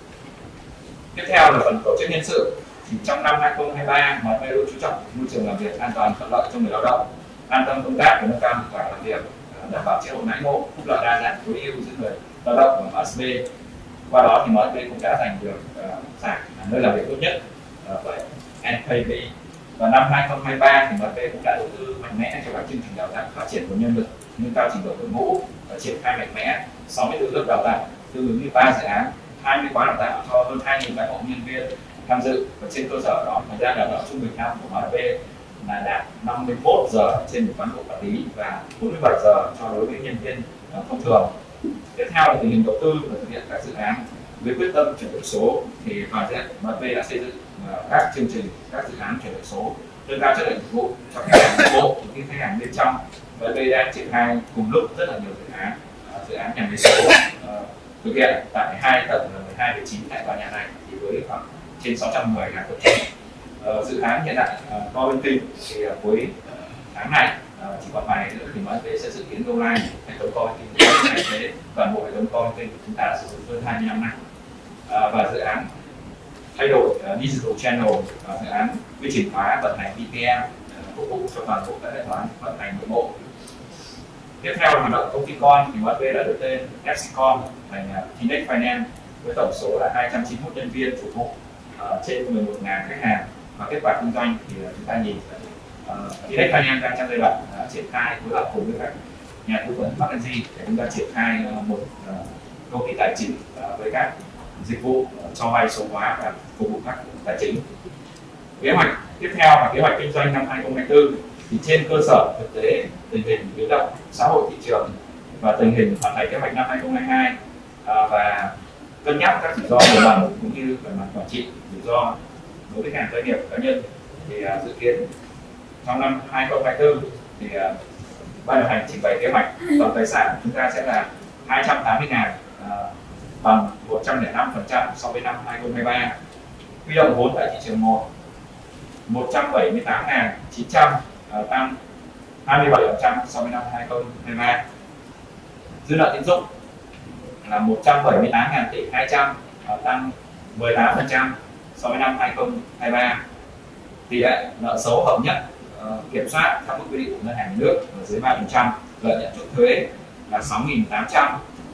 Tiếp theo là phần tổ chức nhân sự. Thì trong năm 2023, MSB luôn chú trọng môi trường làm việc an toàn thuận lợi cho người lao động, an tâm công tác và nâng cao hiệu quả làm việc, đảm bảo chế độ đãi ngộ, phúc lợi đa dạng tối ưu giữa người lao động và MSB. Qua đó thì MSB cũng đã giành được giải nơi làm việc tốt nhất bởi NKB. Và năm 2023 thì MSB cũng đã đầu tư mạnh mẽ cho các chương trình đào tạo phát triển nguồn nhân lực, nâng cao trình độ đội ngũ và triển khai mạnh mẽ 64 lớp đào tạo tương ứng với 3 dự án, 20 khóa đào tạo cho hơn 2.000 cán bộ nhân viên tham dự. Và trên cơ sở đó, thời gian đào tạo trung bình năm của MSB là đạt 51 giờ trên một cán bộ quản lý và 47 giờ cho đối với nhân viên thông thường. Tiếp theo là tình hình đầu tư và thực hiện các dự án. Với quyết tâm chuyển đổi số thì toàn diện MSB đã xây dựng các chương trình, các dự án chuyển đổi số, nâng cao chất lượng dịch vụ cho khách hàng nội bộ cũng như khách hàng bên trong. MSB đang triển khai cùng lúc rất là nhiều dự án nhà máy số thực hiện tại 2 tầng 12 và 9 tại tòa nhà này thì với khoảng trên 610 nhà tổ chức. Dự án hiện tại co-working thì cuối tháng này chỉ còn vài ngày nữa thì MSB sẽ dự kiến go live hệ thống co-working thay thế toàn bộ hệ thống co-working của chúng ta đã sử dụng hơn 25 năm. Và dự án thay đổi digital channel, dự án quy trình hóa vận hành BPM phục vụ cho toàn bộ các hệ thống vận hành nội bộ. Tiếp theo là hoạt động công ty con thì MSB đã đổi tên FCCom thành Finex Finance với tổng số là 291 nhân viên phục vụ trên 11.000 khách hàng. Và kết quả kinh doanh thì chúng ta nhìn Finex Finance đang trong giai đoạn triển khai phối hợp cùng với các nhà tư vấn McKinsey để chúng ta triển khai một công ty tài chính với các dịch vụ cho vay số hóa và phục vụ các tài chính. Kế hoạch tiếp theo là kế hoạch kinh doanh năm 2024 thì trên cơ sở thực tế tình hình biến động xã hội thị trường và tình hình hoàn thành kế hoạch năm 2022 và cân nhắc các rủi ro về mặt cũng như về mặt quản trị rủi ro đối với khách hàng doanh nghiệp cá nhân thì dự kiến trong năm 2024 thì ban điều hành trình bày kế hoạch tổng tài sản của chúng ta sẽ là 280.000 bằng 105% so với năm 2023. Huy động vốn tại thị trường 1 178.900, tăng 27% so với năm 2023. Dư nợ tín dụng là 178.200 tỷ, tăng 18% so với năm 2023. Tỷ lệ nợ xấu hợp nhất kiểm soát theo mức quy định của ngân hàng nhà nước ở dưới 3%. Lợi nhuận trước thuế là 6.800,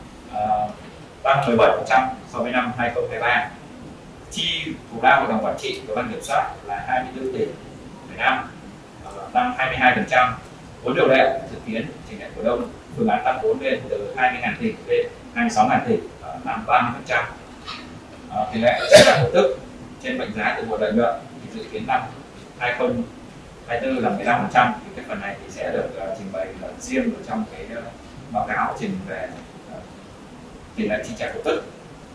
tăng 17% so với năm 2023. Chi thù lao hội đồng quản trị của ban kiểm soát là 24 tỷ, tăng 22%. Vốn điều lệ dự kiến trình đại cổ đông phương án tăng vốn lên từ 20.000 tỷ lên 26.000 tỷ, tăng 30%. Tỷ lệ trả lại cổ tức trên mệnh giá từ nguồn lợi nhuận thì dự kiến năm 2024 là 15%. Thì cái phần này thì sẽ được trình bày riêng ở trong cái báo cáo trình về tỷ lệ chi trả cổ tức.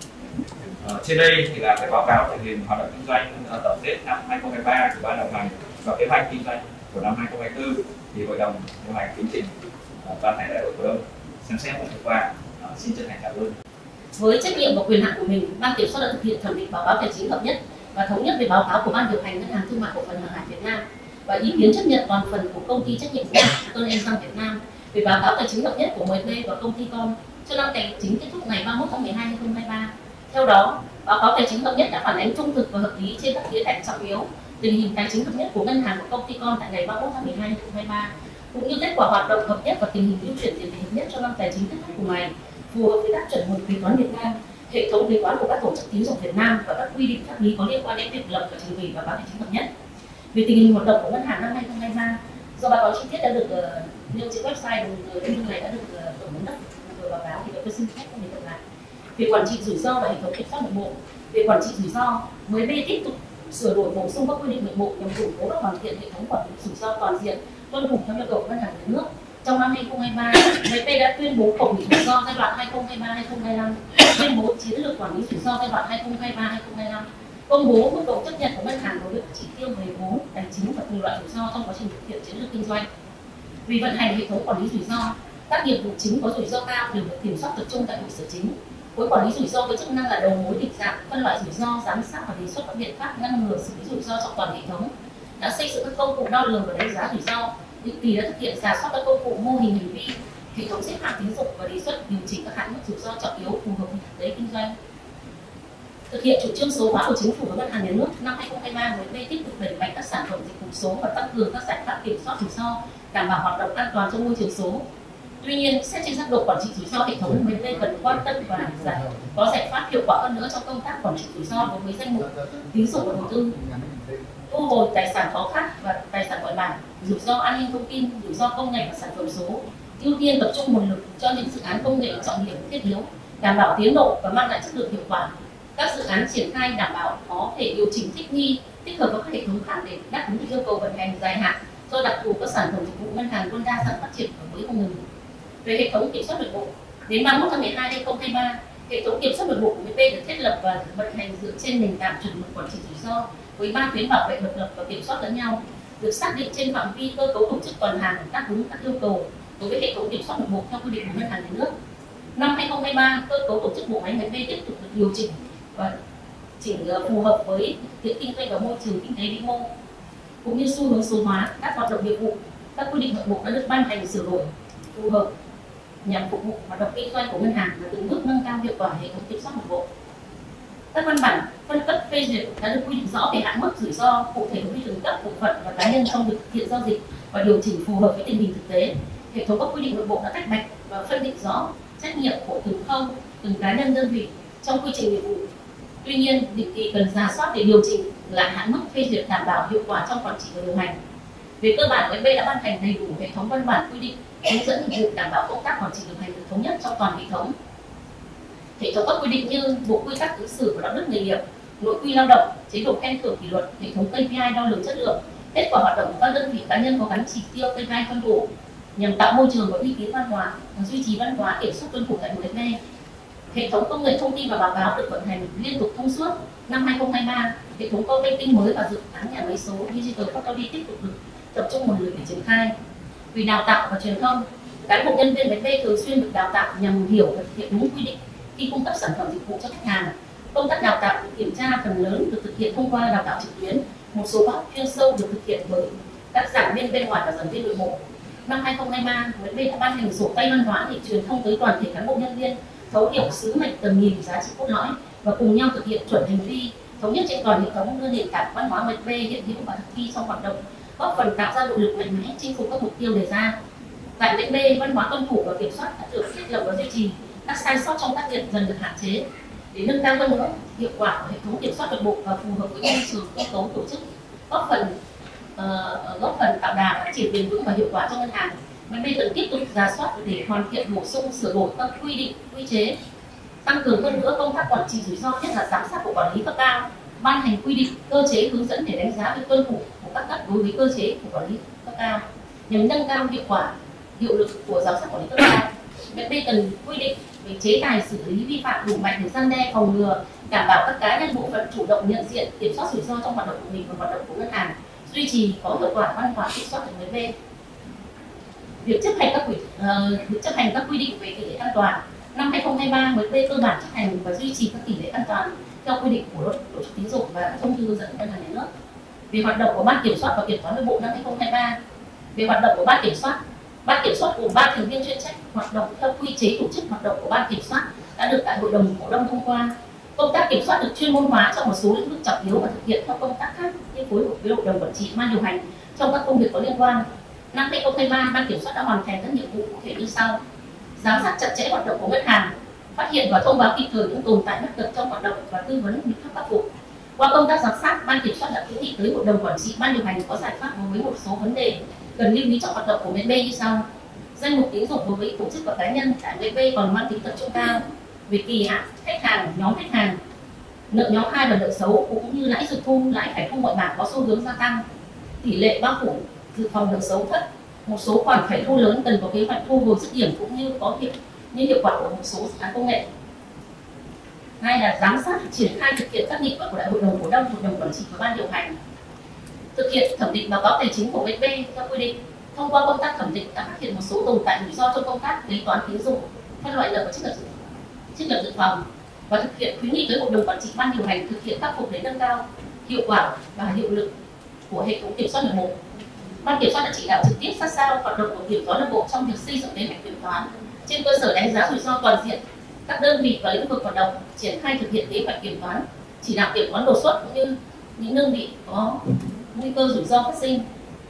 Trên đây thì là cái báo cáo tình hình hoạt động kinh doanh tổng kết năm 2023 của ban điều hành và kế hoạch kinh doanh của năm 2024 thì hội đồng điều hành kính trình toàn thể đại hội cổ đông xem xét và thông qua. Xin chân thành cảm ơn. Với trách nhiệm và quyền hạn của mình, ban kiểm soát đã thực hiện thẩm định báo cáo tài chính hợp nhất và thống nhất về báo cáo của ban điều hành Ngân hàng Thương mại Cổ phần Hàng hải Việt Nam và ý kiến chấp nhận toàn phần của công ty trách nhiệm hữu hạn Tôn Em Xăng Việt Nam về báo cáo tài chính hợp nhất của MB và công ty con cho năm tài chính kết thúc ngày 31 tháng 12 2023. Theo đó, báo cáo tài chính hợp nhất đã phản ánh trung thực và hợp lý trên các khía cạnh trọng yếu tình hình tài chính hợp nhất của ngân hàng của công ty con tại ngày 31 tháng 12 2023, cũng như kết quả hoạt động hợp nhất và tình hình lưu chuyển tiền tệ hợp nhất cho năm tài chính kết thúc của ngày, phù hợp với các chuẩn mực kế toán Việt Nam, hệ thống kế toán của các tổ chức tín dụng Việt Nam và các quy định pháp lý có liên quan đến việc lập và trình bày báo cáo tài chính hợp nhất. Về tình hình hoạt động của ngân hàng năm 2023, do báo cáo chi tiết đã được nêu trên website đồng thời này đã được tổng giám đốc vừa báo cáo thì tôi xin phép không đề cập lại. Về quản trị rủi ro và hệ thống kiểm soát nội bộ, về quản trị rủi ro, MB tiếp tục sửa đổi bổ sung các quy định nội bộ nhằm củng cố và hoàn thiện hệ thống quản lý rủi ro toàn diện tuân thủ theo yêu cầu của ngân hàng nhà nước. Trong năm 2023, MB đã tuyên bố quản lý rủi ro giai đoạn 2023-2025, tuyên bố chiến lược quản lý rủi ro giai đoạn 2023-2025, công bố mức độ chấp nhận của ngân hàng đối với các chỉ tiêu về vốn, tài chính và từng loại rủi ro trong quá trình thực hiện chiến lược kinh doanh. Vì vận hành hệ thống quản lý rủi ro, các nhiệm vụ chính có rủi ro cao đều được kiểm soát tập trung tại hội sở chính. Khối quản lý rủi ro với chức năng là đầu mối định dạng, phân loại rủi ro, giám sát và đề xuất các biện pháp ngăn ngừa xử lý rủi ro trong toàn hệ thống. Đã xây dựng các công cụ đo lường và đánh giá rủi ro, định kỳ đã thực hiện rà soát các công cụ mô hình hành vi, hệ thống xếp hạng tín dụng và đề xuất điều chỉnh các hạn mức rủi ro trọng yếu phù hợp với thực tế kinh doanh. Thực hiện chủ trương số hóa của chính phủ và ngân hàng nhà nước, năm 2023, MB tiếp tục đẩy mạnh các sản phẩm dịch vụ số và tăng cường các giải pháp kiểm soát rủi ro, đảm bảo hoạt động an toàn trong môi trường số. Tuy nhiên, xét trên giác độ quản trị rủi ro hệ thống, MB cần quan tâm và có giải pháp hiệu quả hơn nữa trong công tác quản trị rủi ro đối với danh mục tín dụng và đầu tư, thu hồi tài sản có khác và tài sản ngoại bản, rủi ro an ninh thông tin, rủi ro công nghệ và sản phẩm số, ưu tiên tập trung nguồn lực cho những dự án công nghệ trọng điểm thiết yếu, đảm bảo tiến độ và mang lại chất lượng hiệu quả. Các dự án triển khai đảm bảo có thể điều chỉnh thích nghi, tích hợp với các hệ thống khác để đáp ứng yêu cầu vận hành dài hạn do đặc thù các sản phẩm dịch vụ ngân hàng luôn đa dạng phát triển và mới không ngừng. Về hệ thống kiểm soát nội bộ, đến 31 tháng 12 2023, hệ thống kiểm soát nội bộ của MB được thiết lập và vận hành dựa trên nền tảng chuẩn mực quản trị rủi ro với 3 tuyến bảo vệ độc lập và kiểm soát lẫn nhau, được xác định trên phạm vi cơ cấu tổ chức toàn hàng đáp ứng các yêu cầu đối với hệ thống kiểm soát nội bộ theo quy định của ngân hàng nhà nước. Năm 2023, cơ cấu tổ chức bộ máy MB tiếp tục được điều chỉnh và chỉnh phù hợp với thực tiễn kinh doanh và môi trường kinh tế vĩ mô, cũng như xu hướng số hóa các hoạt động nghiệp vụ. Các quy định nội bộ đã được ban hành sửa đổi phù hợp nhằm phục vụ hoạt động kinh doanh của ngân hàng và từng bước nâng cao hiệu quả hệ thống kiểm soát nội bộ. Các văn bản phân cấp phê duyệt đã được quy định rõ về hạn mức rủi ro cụ thể đối với từng cấp, bộ phận và cá nhân trong việc thực hiện giao dịch và điều chỉnh phù hợp với tình hình thực tế. Hệ thống các quy định nội bộ đã tách bạch và phân định rõ trách nhiệm của từng khâu, từng cá nhân đơn vị trong quy trình nghiệp vụ. Tuy nhiên, định kỳ cần rà soát để điều chỉnh lại hạn mức phê duyệt đảm bảo hiệu quả trong quản trị và điều hành. Về cơ bản, MB đã ban hành đầy đủ hệ thống văn bản quy định hướng dẫn nhiệm vụ đảm bảo công tác quản trị điều hành được thống nhất trong toàn hệ thống. Hệ thống các quy định như bộ quy tắc ứng xử và đạo đức nghề nghiệp, nội quy lao động, chế độ khen thưởng kỷ luật, hệ thống KPI đo lường chất lượng, kết quả hoạt động của các đơn vị cá nhân có gắn chỉ tiêu KPI tuân thủ nhằm tạo môi trường và uy tín văn hóa, duy trì văn hóa kiểm soát tuân thủ tại MB. Hệ thống công nghệ thông tin và báo cáo được vận hành liên tục thông suốt. Năm 2023, hệ thống công nghệ tinh mới và dự án nhà máy số Digital Factory tiếp tục được tập trung nguồn lực để triển khai. Vì đào tạo và truyền thông, cán bộ nhân viên MB thường xuyên được đào tạo nhằm hiểu và thực hiện đúng quy định, khi cung cấp sản phẩm dịch vụ cho khách hàng. Công tác đào tạo kiểm tra phần lớn được thực hiện thông qua đào tạo trực tuyến. Một số khóa học chuyên sâu được thực hiện bởi các giảng viên bên ngoài và giảng viên nội bộ. Năm 2023, MSB đã ban hành sổ tay văn hóa để truyền thông tới toàn thể cán bộ nhân viên, thấu hiểu sứ mệnh, tầm nhìn, giá trị cốt lõi và cùng nhau thực hiện chuẩn hành vi thống nhất trên toàn hệ thống, đưa nền tảng văn hóa MSB hiện hữu và thực thi trong hoạt động, góp phần tạo ra động lực mạnh mẽ chinh phục các mục tiêu đề ra. Tại MSB, văn hóa tuân thủ và kiểm soát đã được thiết lập và duy trì, các sai sót trong tác nghiệp dần được hạn chế. Để nâng cao hơn nữa hiệu quả của hệ thống kiểm soát nội bộ và phù hợp với môi trường cơ cấu tổ chức, góp phần tạo đà phát triển bền vững và hiệu quả cho ngân hàng, MSB cần tiếp tục rà soát để hoàn thiện, bổ sung, sửa đổi các quy định, quy chế, tăng cường hơn nữa công tác quản trị rủi ro, nhất là giám sát của quản lý cấp cao, ban hành quy định, cơ chế hướng dẫn để đánh giá việc tuân thủ của các cấp đối với cơ chế của quản lý cấp cao, nhằm nâng cao hiệu quả, hiệu lực của giám sát quản lý cấp cao. MSB cần quy định về chế tài xử lý vi phạm đủ mạnh để răn đe, phòng ngừa, đảm bảo các cá nhân bộ phận chủ động nhận diện, kiểm soát rủi ro trong hoạt động của mình và hoạt động của ngân hàng, duy trì có hiệu quả văn hóa kiểm soát của MSB. Việc chấp hành các quy định về tỷ lệ an toàn. Năm 2023, MSB cơ bản chấp hành và duy trì các tỷ lệ an toàn theo quy định của luật tổ chức tín dụng và thông tư hướng dẫn ngân hàng nhà nước. Về hoạt động của ban kiểm soát và kiểm toán nội bộ năm 2023, về hoạt động của ban kiểm soát gồm 3 thành viên chuyên trách hoạt động theo quy chế tổ chức hoạt động của ban kiểm soát đã được đại hội đồng cổ đông thông qua. Công tác kiểm soát được chuyên môn hóa trong một số lĩnh vực trọng yếu và thực hiện theo công tác khác như phối hợp với hội đồng quản trị, ban điều hành trong các công việc có liên quan. Năm 2023, ban kiểm soát đã hoàn thành các nhiệm vụ cụ thể như sau: giám sát chặt chẽ hoạt động của ngân hàng, phát hiện và thông báo kịp thời những tồn tại bất cập trong hoạt động và tư vấn biện pháp khắc phục. Qua công tác giám sát, ban kiểm soát đã kiến nghị tới hội đồng quản trị, ban điều hành có giải pháp đối với một số vấn đề cần lưu ý trong hoạt động của MSB như sau: danh mục tín dụng đối với tổ chức và cá nhân tại MSB còn mang tính tập trung cao về kỳ hạn, khách hàng, nhóm khách hàng, nợ nhóm 2 và nợ xấu, cũng như lãi dự thu, lãi phải thu mọi mảng có xu hướng gia tăng, tỷ lệ bao phủ dự phòng nợ xấu thấp, một số khoản phải thu lớn cần có kế hoạch thu hồi dứt điểm cũng như có hiệu quả của một số dự án công nghệ. Hai là giám sát triển khai thực hiện các nghị quyết của đại hội đồng cổ đông, hội đồng quản trị và ban điều hành, thực hiện thẩm định báo cáo tài chính của MSB theo quy định. Thông qua công tác thẩm định đã phát hiện một số tồn tại rủi ro trong công tác kế toán tín dụng, phân loại nợ và trích lập dự phòng, và thực hiện khuyến nghị tới hội đồng quản trị, ban điều hành thực hiện khắc phục để nâng cao hiệu quả và hiệu lực của hệ thống kiểm soát nội bộ. Ban kiểm soát đã chỉ đạo trực tiếp sát sao hoạt động của kiểm toán nội bộ trong việc xây dựng kế hoạch kiểm toán trên cơ sở đánh giá rủi ro toàn diện các đơn vị và lĩnh vực hoạt động, triển khai thực hiện kế hoạch kiểm toán, chỉ đạo kiểm toán đột xuất cũng như những đơn vị có nguy cơ rủi ro phát sinh,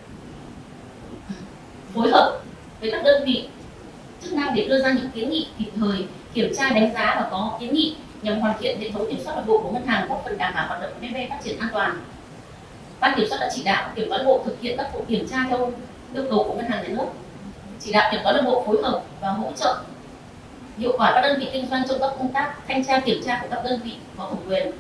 phối hợp với các đơn vị chức năng để đưa ra những kiến nghị kịp thời, kiểm tra, đánh giá và có kiến nghị nhằm hoàn thiện hệ thống kiểm soát nội bộ của ngân hàng, góp phần đảm bảo hoạt động của MSB phát triển an toàn. Ban kiểm soát đã chỉ đạo kiểm toán nội bộ thực hiện các cuộc kiểm tra theo yêu cầu của ngân hàng nhà nước, chỉ đạo kiểm toán nội bộ phối hợp và hỗ trợ hiệu quả các đơn vị kinh doanh trong các công tác thanh tra kiểm tra của các đơn vị có thẩm quyền.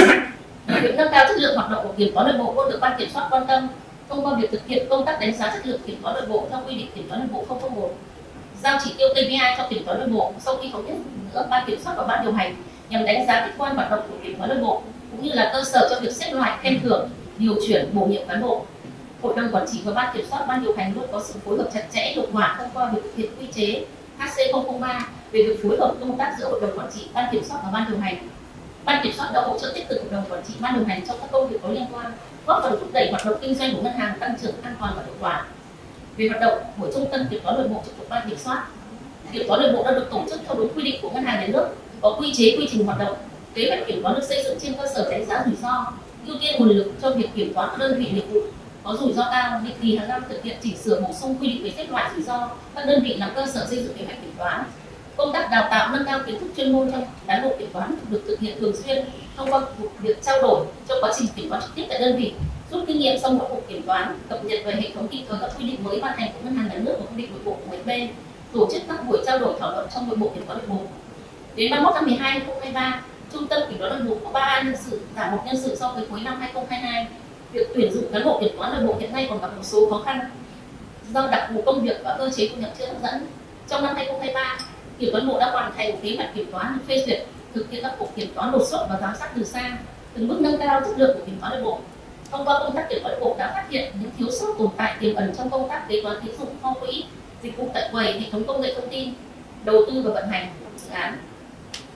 Việc nâng cao chất lượng hoạt động của kiểm toán nội bộ luôn được ban kiểm soát quan tâm thông qua việc thực hiện công tác đánh giá chất lượng kiểm toán nội bộ theo quy định kiểm toán nội bộ 001, giao chỉ tiêu KPI cho kiểm toán nội bộ sau khi thống nhất giữa ban kiểm soát và ban điều hành nhằm đánh giá khách quan hoạt động của kiểm toán nội bộ cũng như là cơ sở cho việc xếp loại, khen thưởng, điều chuyển, bổ nhiệm cán bộ. Hội đồng quản trị và ban kiểm soát, ban điều hành luôn có sự phối hợp chặt chẽ, hiệu quả thông qua việc thực hiện quy chế HC003 về việc phối hợp công tác giữa hội đồng quản trị, ban kiểm soát và ban điều hành. Ban kiểm soát đã hỗ trợ tích cực hội đồng quản trị, ban điều hành trong các công việc có liên quan, góp phần thúc đẩy hoạt động kinh doanh của ngân hàng tăng trưởng an toàn và hiệu quả. Về hoạt động của trung tâm kiểm toán nội bộ trực thuộc ban kiểm soát, kiểm toán nội bộ đã được tổ chức theo đúng quy định của ngân hàng nhà nước, có quy chế, quy trình hoạt động, kế hoạch kiểm toán được xây dựng trên cơ sở đánh giá rủi ro, ưu tiên nguồn lực cho việc kiểm toán các đơn vị nghiệp vụ có rủi ro cao, định kỳ hàng năm thực hiện chỉnh sửa, bổ sung quy định về xếp loại rủi ro các đơn vị làm cơ sở xây dựng kế hoạch kiểm toán. Công tác đào tạo nâng cao kiến thức chuyên môn trong cán bộ kiểm toán được thực hiện thường xuyên thông qua việc trao đổi trong quá trình kiểm toán trực tiếp tại đơn vị, rút kinh nghiệm sau mỗi cuộc kiểm toán, cập nhật về hệ thống kịp thời các quy định mới ban hành của ngân hàng nhà nước và quy định nội bộ của MSB, tổ chức các buổi trao đổi thảo luận trong nội bộ kiểm toán nội bộ. Đến 31 tháng 12 năm 2023, Trung tâm kiểm toán nội bộ có 3 nhân sự, giảm 1 nhân sự so với cuối năm 2022. Việc tuyển dụng cán bộ kiểm toán nội bộ hiện nay còn gặp một số khó khăn do đặc thù công việc và cơ chế thu nhập chưa hấp dẫn. Trong năm 2023, kiểm toán bộ đã hoàn thành kế hoạch kiểm toán được phê duyệt, thực hiện các cuộc kiểm toán đột xuất và giám sát từ xa, từng bước nâng cao chất lượng của kiểm toán nội bộ. Thông qua công tác kiểm toán nội bộ đã phát hiện những thiếu sót tồn tại tiềm ẩn trong công tác kế toán tín dụng, kho quỹ, dịch vụ tại quầy, hệ thống công nghệ thông tin, đầu tư và vận hành dự án.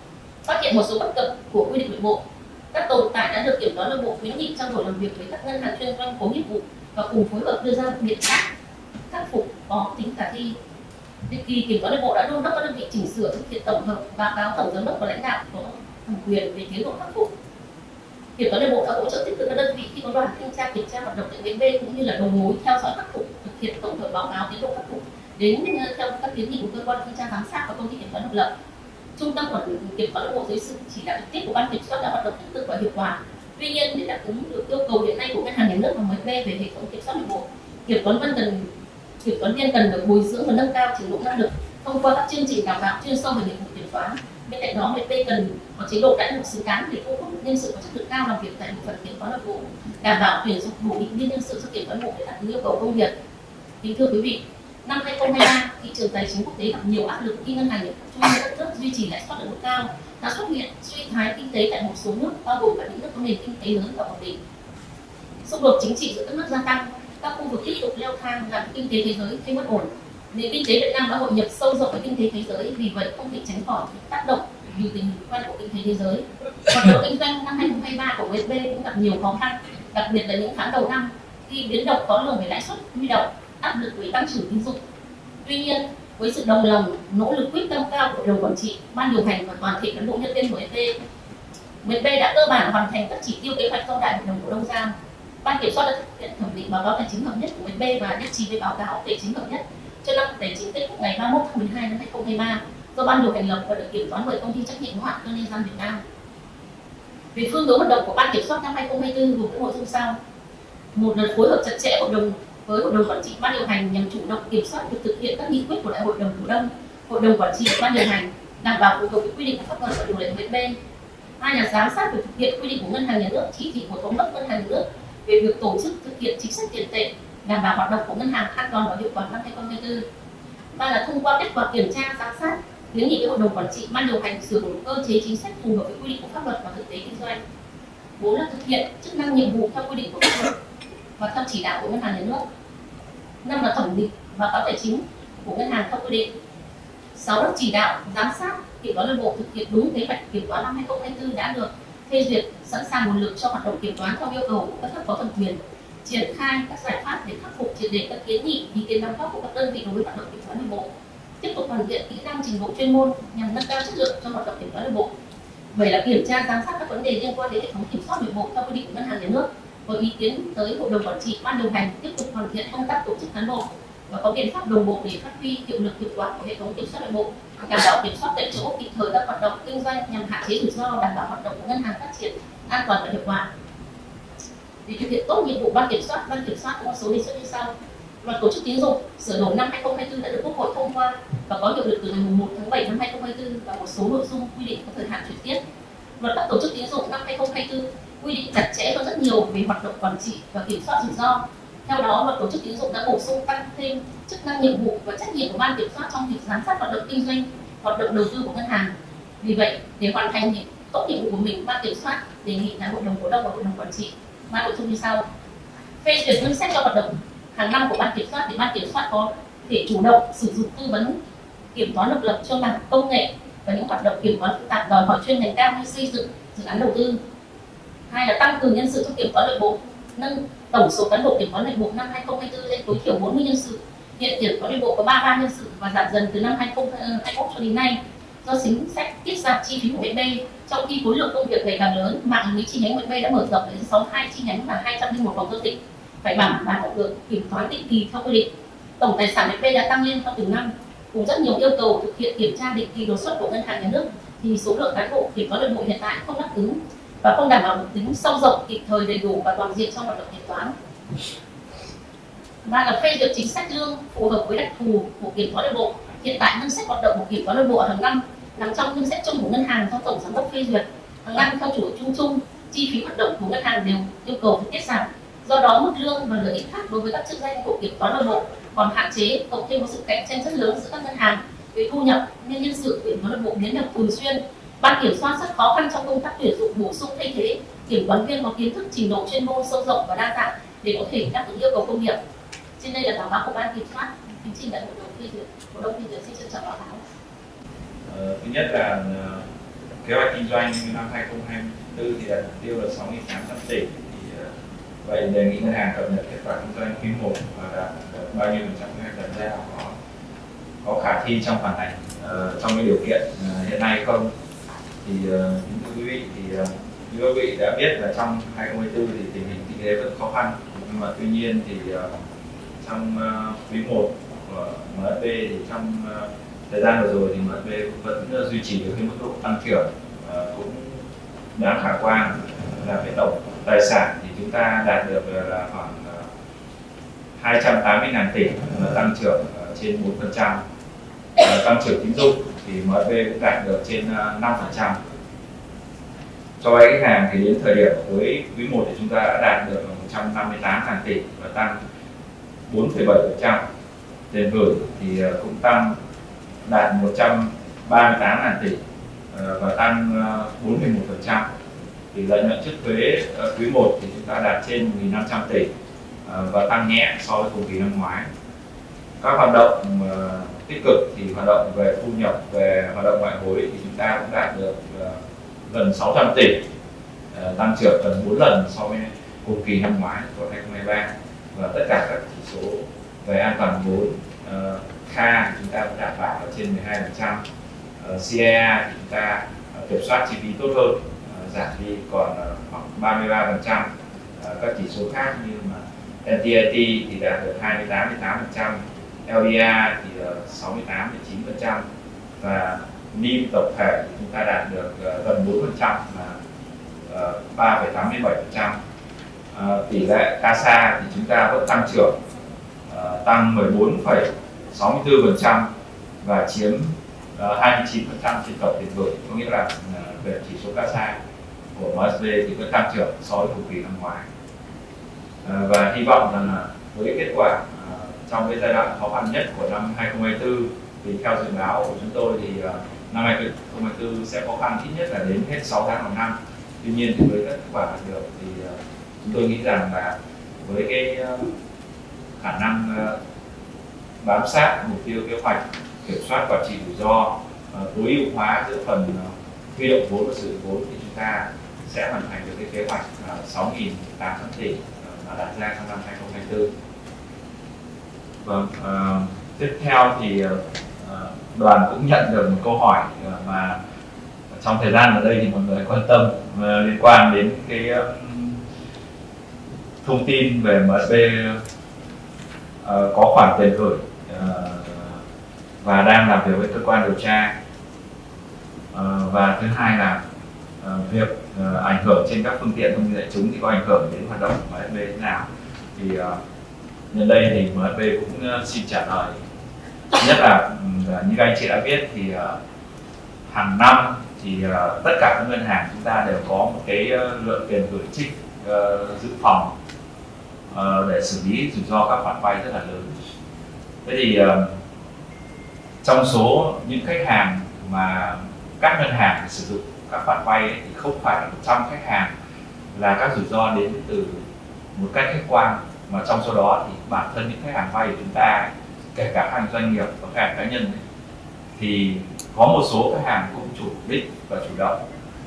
Phát hiện một số bất cập của quy định nội bộ, các tồn tại đã được kiểm toán nội bộ khuyến nghị trao đổi làm việc với các ngân hàng chuyên doanh có nghiệp vụ và cùng phối hợp đưa ra biện pháp khắc phục có tính khả thi. Định kỳ kiểm toán nội bộ đã đôn đốc các đơn vị chỉnh sửa thực hiện tổng hợp báo cáo tổng giám đốc và lãnh đạo có thẩm quyền về tiến độ khắc phục. Kiểm toán nội bộ đã hỗ trợ tích cực các đơn vị khi có đoàn thanh tra kiểm tra hoạt động tại bến B cũng như là đầu mối theo dõi khắc phục, thực hiện tổng hợp báo cáo tiến độ khắc phục đến theo các kiến nghị của cơ quan thanh tra giám sát và công ty kiểm toán độc lập. Trung tâm kiểm toán nội bộ dưới sự chỉ đạo trực tiếp của ban kiểm soát đã hoạt động tích cực và hiệu quả. Tuy nhiên, để đáp ứng được yêu cầu hiện nay của ngân hàng nhà nước và MSB về hệ thống kiểm soát nội bộ, kiểm toán viên cần được bồi dưỡng và nâng cao trình độ năng lực thông qua các chương trình đào tạo chuyên sâu về nghiệp vụ kiểm toán. Bên cạnh đó, MSB cần có chế độ đãi ngộ xứng đáng để thu hút nhân sự có chất lượng cao làm việc tại bộ phận kiểm toán nội bộ, đảm bảo tuyển dụng đủ định biên nhân sự cho kiểm toán nội bộ để đáp ứng yêu cầu công việc. Kính thưa quý vị, năm 2023, thị trường tài chính quốc tế gặp nhiều áp lực khi ngân hàng trung ương các nước duy trì lãi suất ở mức cao, đã xuất hiện suy thoái kinh tế tại một số nước, bao gồm cả những nước có nền kinh tế lớn và ổn định. Xung đột chính trị giữa các nước gia tăng, các khu vực tiếp tục leo thang làm kinh tế thế giới thêm bất ổn. Nền kinh tế Việt Nam đã hội nhập sâu rộng với kinh tế thế giới, vì vậy không thể tránh khỏi những tác động nhiều tình hình quan của kinh tế thế giới. Hoạt động kinh doanh năm 2023 của MSB cũng gặp nhiều khó khăn, đặc biệt là những tháng đầu năm khi biến động khó lường về lãi suất huy động, áp lực về tăng trưởng tín dụng. Tuy nhiên, với sự đồng lòng, nỗ lực quyết tâm cao của hội đồng quản trị, ban điều hành và toàn thể cán bộ nhân viên của MSB đã cơ bản hoàn thành các chỉ tiêu kế hoạch do đại hội đồng cổ đông giao. Ban kiểm soát đã thực hiện thẩm định báo cáo tài chính hợp nhất của MSB và nhất trí với báo cáo tài chính hợp nhất cho năm tài chính kết thúc ngày 31 tháng 12 năm 2023 do ban điều hành lập và được kiểm toán bởi công ty trách nhiệm hữu hạn Tân Liên Giang Việt Nam. Về phương hướng hoạt động của ban kiểm soát năm 2024 gồm các nội dung sau: một là phối hợp chặt chẽ với hội đồng quản trị, ban điều hành nhằm chủ động kiểm soát việc thực hiện các nghị quyết của đại hội đồng cổ đông, hội đồng quản trị, ban điều hành, đảm bảo phù hợp với quy định của pháp luật và điều lệ MSB. Hai là giám sát việc thực hiện quy định của ngân hàng nhà nước, chỉ thị của thống đốc ngân hàng nhà nước về việc tổ chức thực hiện chính sách tiền tệ, đảm bảo hoạt động của ngân hàng an toàn và hiệu quả năm 2024. Ba là thông qua kết quả kiểm tra giám sát, kiến nghị với hội đồng quản trị, ban điều hành sửa đổi cơ chế chính sách phù hợp với quy định của pháp luật và thực tế kinh doanh. 4 là thực hiện chức năng nhiệm vụ theo quy định của pháp luật và theo chỉ đạo của ngân hàng nhà nước. 5 là thẩm định báo cáo tài chính của ngân hàng theo quy định. 6 là chỉ đạo giám sát kiểm toán nội bộ thực hiện đúng kế hoạch kiểm toán năm 2024 đã được phê duyệt, sẵn sàng nguồn lực cho hoạt động kiểm toán theo yêu cầu của các cấp có thẩm quyền, triển khai các giải pháp để khắc phục triệt để các kiến nghị, ý kiến đóng góp của các đơn vị đối với hoạt động kiểm toán nội bộ, tiếp tục hoàn thiện kỹ năng trình độ chuyên môn nhằm nâng cao chất lượng cho hoạt động kiểm toán nội bộ. 7 là kiểm tra giám sát các vấn đề liên quan đến hệ thống kiểm soát nội bộ theo quy định của ngân hàng nhà nước, có ý kiến tới hội đồng quản trị, ban điều hành tiếp tục hoàn thiện công tác tổ chức cán bộ và có biện pháp đồng bộ để phát huy hiệu lực hiệu quả của hệ thống kiểm soát nội bộ, đảm bảo kiểm soát tại chỗ kịp thời các hoạt động kinh doanh nhằm hạn chế rủi ro, đảm bảo hoạt động của ngân hàng phát triển an toàn và hiệu quả. Để thực hiện tốt nhiệm vụ ban kiểm soát có một số đề xuất như sau: Luật tổ chức tín dụng sửa đổi năm 2024 đã được Quốc hội thông qua và có hiệu lực từ ngày 1 tháng 7 năm 2024 và một số nội dung quy định có thời hạn chuyển tiếp. Luật các tổ chức tín dụng năm 2024 quy định chặt chẽ hơn rất nhiều về hoạt động quản trị và kiểm soát rủi ro. Theo đó, luật tổ chức tín dụng đã bổ sung tăng thêm chức năng nhiệm vụ và trách nhiệm của ban kiểm soát trong việc giám sát hoạt động kinh doanh, hoạt động đầu tư của ngân hàng. Vì vậy, để hoàn thành tốt nhiệm vụ của mình, ban kiểm soát đề nghị đại hội đồng cổ đông và hội đồng quản trị ba nội dung như sau: phê duyệt ngân sách cho hoạt động hàng năm của ban kiểm soát để ban kiểm soát có thể chủ động sử dụng tư vấn kiểm toán độc lập cho mảng công nghệ và những hoạt động kiểm toán phức tạp đòi hỏi chuyên ngành cao như xây dựng, dự án đầu tư. Hai là tăng cường nhân sự cho kiểm toán nội bộ, nâng tổng số cán bộ kiểm toán nội bộ năm 2024 lên tối thiểu 40 nhân sự. Hiện kiểm toán nội bộ có 33 nhân sự và giảm dần từ năm 2021 cho đến nay do chính sách tiết giảm chi phí của MSB. Trong khi khối lượng công việc ngày càng lớn, mạng lưới chi nhánh MSB đã mở rộng đến 62 chi nhánh và 201 phòng giao dịch, phải bảo đảm được kiểm toán định kỳ theo quy định. Tổng tài sản MSB đã tăng lên theo từng năm, cùng rất nhiều yêu cầu thực hiện kiểm tra định kỳ đột xuất của ngân hàng nhà nước, thì số lượng cán bộ kiểm toán nội bộ hiện tại không đáp ứng và không đảm bảo được tính sâu rộng, kịp thời, đầy đủ và toàn diện trong hoạt động kiểm toán. Ba là phê duyệt chính sách lương phù hợp với đặc thù của kiểm toán nội bộ. Hiện tại ngân sách hoạt động của kiểm toán nội bộ hàng năm nằm trong ngân sách chung của ngân hàng do tổng giám đốc phê duyệt. Hàng năm theo chủ chung, chi phí hoạt động của ngân hàng đều yêu cầu phải tiết giảm. Do đó mức lương và lợi ích khác đối với các chức danh của kiểm toán nội bộ còn hạn chế, cộng thêm một sự cạnh tranh rất lớn giữa các ngân hàng về thu nhập nên nhân sự kiểm toán nội bộ biến động thường xuyên. Ban kiểm soát rất khó khăn trong công tác tuyển dụng bổ sung thay thế kiểm toán viên có kiến thức, trình độ chuyên môn sâu rộng và đa dạng để có thể đáp ứng yêu cầu công việc. Trên đây là báo cáo của ban kiểm soát. Kính trình đại hội đồng phê duyệt, xin trân trọng báo cáo. Thứ nhất là kế hoạch kinh doanh năm 2024 thì đạt mục tiêu là 6.800 tỷ. Thì vậy đề nghị ngân hàng cập nhật kết quả kinh doanh quý 1 và đạt bao nhiêu % kế hoạch đặt ra, có khả thi trong hoàn thành trong cái điều kiện hiện nay không? Thì kính thưa quý vị, thì như quý vị đã biết là trong 2024 thì tình hình kinh tế vẫn khó khăn, nhưng mà tuy nhiên thì trong quý 1 của MSB thì trong thời gian vừa rồi thì MSB vẫn duy trì được cái mức độ tăng trưởng cũng đáng khả quan, là cái tổng tài sản thì chúng ta đạt được là khoảng 280.000 tỷ, tăng trưởng trên 4%. Tăng trưởng tín dụng thì MSB cũng đạt được trên 5%. Cho vay khách hàng thì đến thời điểm cuối quý 1 thì chúng ta đã đạt được 158.000 tỷ và tăng 4,7%. Tiền gửi thì cũng tăng đạt 138.000 tỷ và tăng 4,1%. Thì lợi nhuận trước thuế quý 1 thì chúng ta đạt trên 1.500 tỷ và tăng nhẹ so với cùng kỳ năm ngoái. Các hoạt động tích cực thì hoạt động về thu nhập, về hoạt động ngoại hối thì chúng ta cũng đạt được gần 600 tỷ, tăng trưởng gần 4 lần so với cùng kỳ năm ngoái của 2023. Và tất cả các chỉ số về an toàn vốn KHA thì chúng ta cũng đảm bảo ở trên 12%. CEA thì chúng ta kiểm soát chi phí tốt hơn, giảm đi còn khoảng 33%. Các chỉ số khác như mà NTIT thì đạt được 28,8%, LDR thì 68,9% và NIM tổng thể thì chúng ta đạt được gần 4% là 3,87%. Tỷ lệ CASA thì chúng ta vẫn tăng trưởng, tăng 14,64% và chiếm 29% trên tổng tiền gửi, có nghĩa là về chỉ số CASA của MSB thì vẫn tăng trưởng so với cùng kỳ năm ngoái. Và hy vọng rằng là với kết quả trong cái giai đoạn khó khăn nhất của năm 2024 thì theo dự báo của chúng tôi thì năm 2024 sẽ khó khăn ít nhất là đến hết 6 tháng đầu năm. Tuy nhiên thì với các kết quả đạt được thì chúng tôi nghĩ rằng là với cái khả năng bám sát mục tiêu kế hoạch, kiểm soát quản trị rủi ro, tối ưu hóa giữa phần huy động vốn và sử dụng vốn thì chúng ta sẽ hoàn thành được cái kế hoạch 6.800 tỷ mà đặt ra trong năm 2024. Vâng, tiếp theo thì đoàn cũng nhận được một câu hỏi mà trong thời gian ở đây thì mọi người quan tâm liên quan đến cái thông tin về MSB có khoản tiền gửi và đang làm việc với cơ quan điều tra, và thứ hai là việc ảnh hưởng trên các phương tiện thông tin đại chúng thì có ảnh hưởng đến hoạt động của MSB thế nào. Thì nhân đây thì MSB cũng xin trả lời. Nhất là như các anh chị đã biết thì hàng năm thì tất cả các ngân hàng chúng ta đều có một cái lượng tiền gửi trích dự phòng để xử lý rủi ro các khoản vay rất là lớn. Thế thì trong số những khách hàng mà các ngân hàng sử dụng các khoản vay ấy, thì không phải là 100 khách hàng là các rủi ro đến từ một cách khách quan, mà trong số đó thì bản thân những khách hàng vay của chúng ta ấy, kể cả khách hàng doanh nghiệp và khách hàng cá nhân ấy, thì có một số khách hàng cũng chủ đích và chủ động,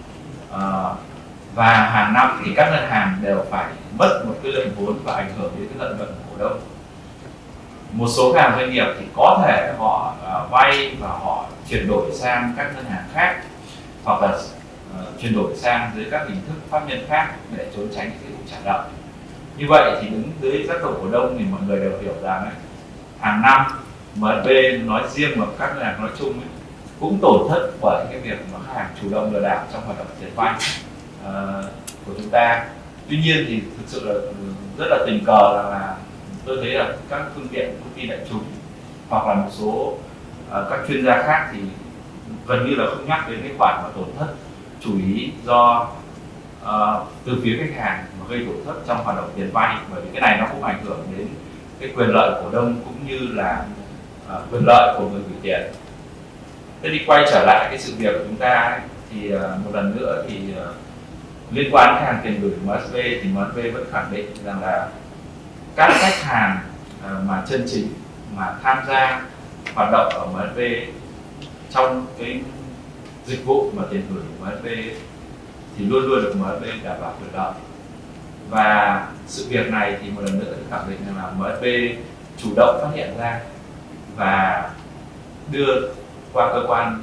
và hàng năm thì các ngân hàng đều phải mất một cái lượng vốn và ảnh hưởng đến cái lợi nhuận của cổ đông. Một số khách hàng doanh nghiệp thì có thể họ vay và họ chuyển đổi sang các ngân hàng khác hoặc là chuyển đổi sang dưới các hình thức pháp nhân khác để trốn tránh cái vụ trả nợ. Như vậy thì đứng dưới góc độ cổ đông thì mọi người đều hiểu rằng ấy, hàng năm MSB nói riêng và các ngân hàng nói chung ấy, cũng tổn thất bởi cái việc mà khách hàng chủ động lừa đảo trong hoạt động tiền vay của chúng ta. Tuy nhiên thì thực sự là rất là tình cờ là tôi thấy là các phương tiện thông tin đại chúng hoặc là một số các chuyên gia khác thì gần như là không nhắc đến cái khoản mà tổn thất chủ ý do từ phía khách hàng mà gây tổn thất trong hoạt động tiền vay, bởi vì cái này nó cũng ảnh hưởng đến cái quyền lợi cổ đông cũng như là quyền lợi của người gửi tiền. Thế thì quay trở lại cái sự việc của chúng ta ấy, thì một lần nữa thì liên quan đến khách hàng tiền gửi MSB thì MSB vẫn khẳng định rằng là các khách hàng mà chân chính mà tham gia hoạt động ở MSB trong cái dịch vụ mà tiền gửi của MSB thì luôn luôn được MSB đảm bảo quyền lợi. Và sự việc này thì một lần nữa khẳng định rằng là MSB chủ động phát hiện ra và đưa qua cơ quan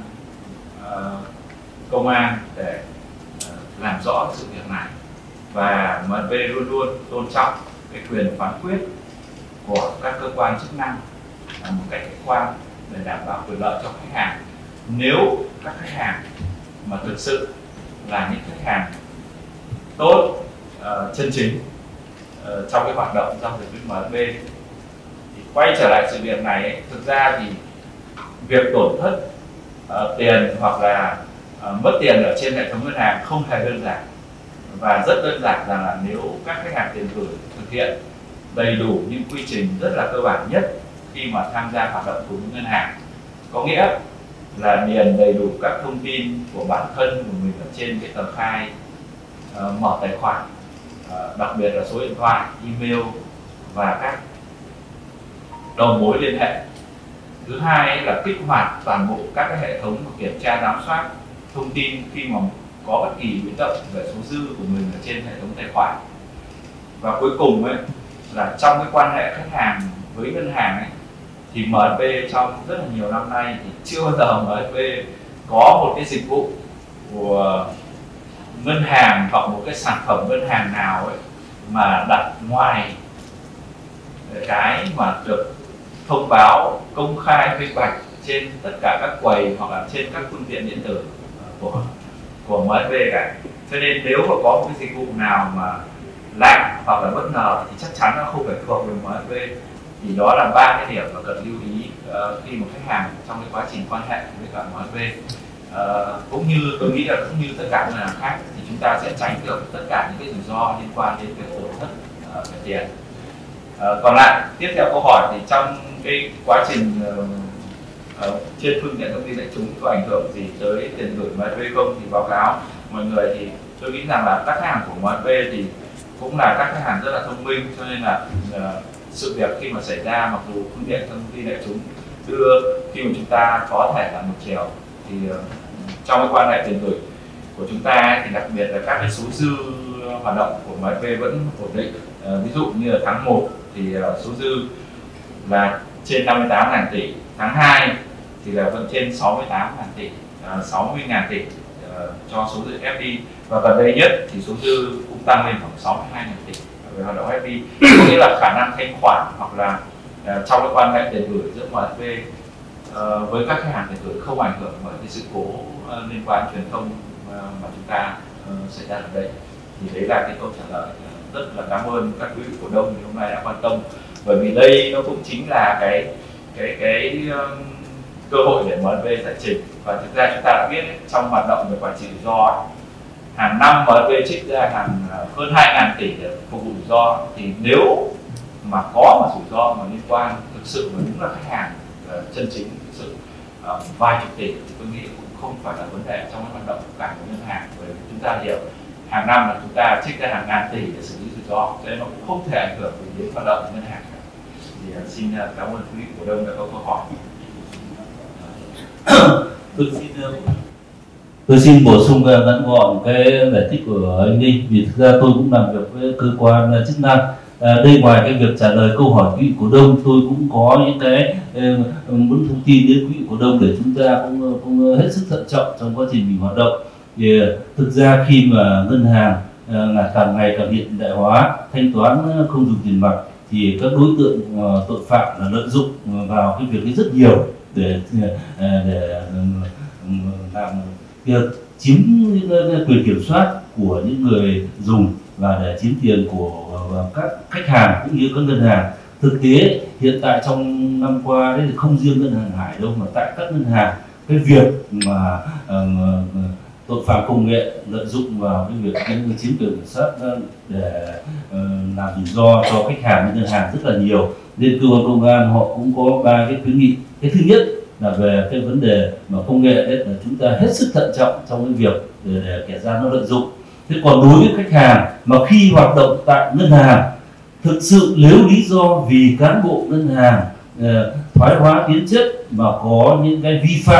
công an để làm rõ sự việc này. Và MSB luôn luôn tôn trọng cái quyền phán quyết của các cơ quan chức năng một cách khách quan để đảm bảo quyền lợi cho khách hàng. Nếu các khách hàng mà thực sự là những khách hàng tốt, chân chính trong cái hoạt động giao dịch với MSB, thì quay trở lại sự việc này ấy, thực ra thì việc tổn thất tiền hoặc là mất tiền ở trên hệ thống ngân hàng không hề đơn giản, và rất đơn giản rằng là nếu các khách hàng tiền gửi thực hiện đầy đủ những quy trình rất là cơ bản nhất khi mà tham gia hoạt động của ngân hàng, có nghĩa là điền đầy đủ các thông tin của bản thân của mình ở trên cái tờ khai mở tài khoản, đặc biệt là số điện thoại, email và các đầu mối liên hệ. Thứ hai là kích hoạt toàn bộ các cái hệ thống kiểm tra giám soát thông tin khi mà có bất kỳ biến động về số dư của mình ở trên hệ thống tài khoản. Và cuối cùng ấy là trong cái quan hệ khách hàng với ngân hàng ấy, thì MSB trong rất là nhiều năm nay thì chưa bao giờ MSB có một cái dịch vụ của ngân hàng hoặc một cái sản phẩm ngân hàng nào ấy mà đặt ngoài cái mà được thông báo công khai minh bạch trên tất cả các quầy hoặc là trên các phương tiện điện tử của MSB cả. Cho nên nếu mà có một cái dịch vụ nào mà lạ hoặc là bất ngờ thì chắc chắn nó không phải thuộc về MSB. Thì đó là ba cái điểm mà cần lưu ý khi một khách hàng trong cái quá trình quan hệ với cả MSB. Cũng như tôi nghĩ là cũng như tất cả ngân hàng khác thì chúng ta sẽ tránh được tất cả những cái rủi ro liên quan đến việc tổn thất về tiền. Còn lại tiếp theo câu hỏi thì trong cái quá trình trên phương tiện thông tin đại chúng có ảnh hưởng gì tới tiền gửi MSB không, thì báo cáo mọi người thì tôi nghĩ rằng là các khách hàng của MSB thì cũng là các khách hàng rất là thông minh, cho nên là sự việc khi mà xảy ra, mặc dù phương tiện thông tin đại chúng đưa khi mà chúng ta có thể là một chiều, thì trong cái quan hệ tiền gửi của chúng ta thì đặc biệt là các cái số dư hoạt động của MSB vẫn ổn định. Ví dụ như là tháng 1 thì số dư là trên 58.000 tỷ, tháng 2 thì là vẫn trên 68.000 tỷ, 60.000 tỷ cho số dư FD, và gần đây nhất thì số dư cũng tăng lên khoảng 62.000 tỷ về hoạt động FD. Có nghĩa là khả năng thanh khoản hoặc là trong cái quan hệ tiền gửi giữa MSB với các khách hàng tiền gửi không ảnh hưởng bởi cái sự cố liên quan truyền thông mà chúng ta xảy ra ở đây. Thì đấy là cái câu trả lời. Rất là cảm ơn các quý vị cổ đông hôm nay đã quan tâm, bởi vì đây nó cũng chính là cái cơ hội để MSB giải trình. Và thực ra chúng ta đã biết ấy, trong hoạt động về quản trị rủi ro hàng năm MSB trích ra hơn 2.000 tỷ để phục vụ rủi ro, thì nếu mà có một rủi ro mà liên quan thực sự và đúng là khách hàng chân chính thực sự vài chục tỷ, thì tôi nghĩ cũng không phải là vấn đề trong cái hoạt động của cả một ngân hàng, bởi vì chúng ta hiểu hàng năm là chúng ta trích ra hàng ngàn tỷ để xử lý rủi ro, cho nên nó cũng không thể ảnh hưởng đến hoạt động của ngân hàng. Thì xin cảm ơn quý vị cổ đông đã có câu hỏi. Tôi xin bổ sung ngắn gọn cái giải thích của anh Ninh, vì thực ra tôi cũng làm việc với cơ quan chức năng. Đây ngoài cái việc trả lời câu hỏi quý vị cổ đông, tôi cũng có những cái muốn thông tin đến quý vị cổ đông để chúng ta cũng hết sức thận trọng trong quá trình mình hoạt động. Thì thực ra khi mà ngân hàng là càng ngày càng hiện đại hóa, thanh toán không dùng tiền mặt, thì các đối tượng tội phạm là lợi dụng vào cái việc ấy rất nhiều để làm việc chiếm quyền kiểm soát của những người dùng và để chiếm tiền của các khách hàng cũng như các ngân hàng. Thực tế hiện tại trong năm qua đấy thì không riêng ngân hàng Hải đâu, mà tại các ngân hàng cái việc mà tội phạm công nghệ lợi dụng vào cái việc chiếm quyền kiểm soát để làm rủi ro cho khách hàng ngân hàng rất là nhiều. Nên cơ quan công an họ cũng có ba cái khuyến nghị. Cái thứ nhất là về cái vấn đề mà công nghệ đấy, là chúng ta hết sức thận trọng trong cái việc để kẻ gian nó lợi dụng. Thế còn đối với khách hàng mà khi hoạt động tại ngân hàng, thực sự nếu lý do vì cán bộ ngân hàng thoái hóa biến chất mà có những cái vi phạm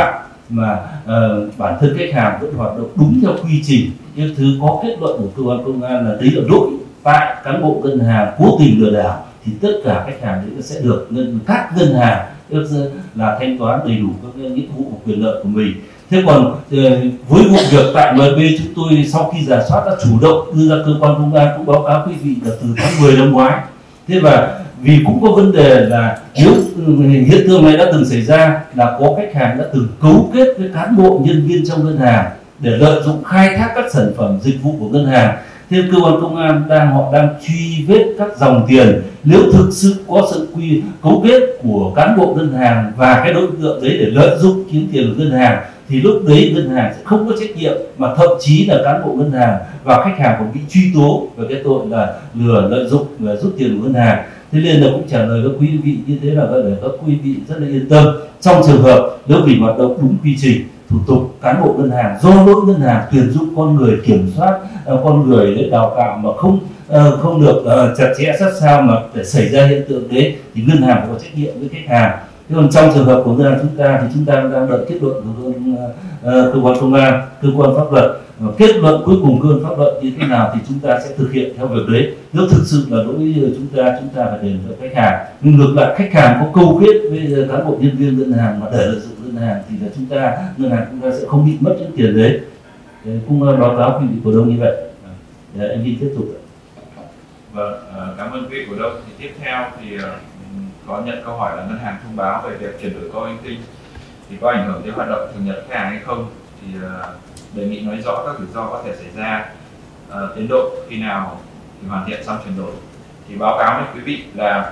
mà bản thân khách hàng vẫn hoạt động đúng theo quy trình. Những thứ có kết luận của cơ quan công an là đấy là lỗi tại cán bộ ngân hàng cố tình lừa đảo, thì tất cả khách hàng đấy sẽ được các ngân hàng là thanh toán đầy đủ các nghĩa vụ và quyền lợi của mình. Thế còn với vụ việc tại MSB, chúng tôi sau khi rà soát đã chủ động đưa ra cơ quan công an cũng báo cáo quý vị là từ tháng 10 năm ngoái. Thế và vì cũng có vấn đề là nếu hiện tượng này đã từng xảy ra là có khách hàng đã từng cấu kết với cán bộ nhân viên trong ngân hàng để lợi dụng khai thác các sản phẩm dịch vụ của ngân hàng. Thế cơ quan công an họ đang truy vết các dòng tiền. Nếu thực sự có sự cấu kết của cán bộ ngân hàng và cái đối tượng đấy để lợi dụng kiếm tiền của ngân hàng, thì lúc đấy ngân hàng sẽ không có trách nhiệm, mà thậm chí là cán bộ ngân hàng và khách hàng còn bị truy tố về cái tội là lừa lợi dụng và rút tiền của ngân hàng. Thế nên là cũng trả lời các quý vị như thế là để các quý vị rất là yên tâm. Trong trường hợp nếu vì hoạt động đúng quy trình thủ tục, cán bộ ngân hàng do lỗi ngân hàng tuyển dụng con người, kiểm soát con người để đào tạo mà không được chặt chẽ sát sao mà để xảy ra hiện tượng đấy, thì ngân hàng phải có trách nhiệm với khách hàng. Thế còn trong trường hợp của ngân hàng chúng ta thì chúng ta đang đợi kết luận của cơ quan công an, cơ quan pháp luật. Kết luận cuối cùng cơ quan pháp luật như thế nào thì chúng ta sẽ thực hiện theo việc đấy. Nếu thực sự là lỗi chúng ta phải đền cho khách hàng. Nhưng ngược lại, khách hàng có câu kết với cán bộ nhân viên ngân hàng mà để lợi dụng ngân hàng thì là ngân hàng chúng ta sẽ không bị mất những tiền đấy. Cũng báo cáo quý vị cổ đông như vậy. Anh Vinh tiếp tục. Vâng, cảm ơn quý vị cổ đông. Thì tiếp theo thì có nhận câu hỏi là ngân hàng thông báo về việc chuyển đổi co-banking thì có ảnh hưởng đến hoạt động thường nhật khách hàng hay không, thì đề nghị nói rõ các rủi ro có thể xảy ra, tiến độ khi nào thì hoàn thiện xong chuyển đổi. Thì báo cáo với quý vị là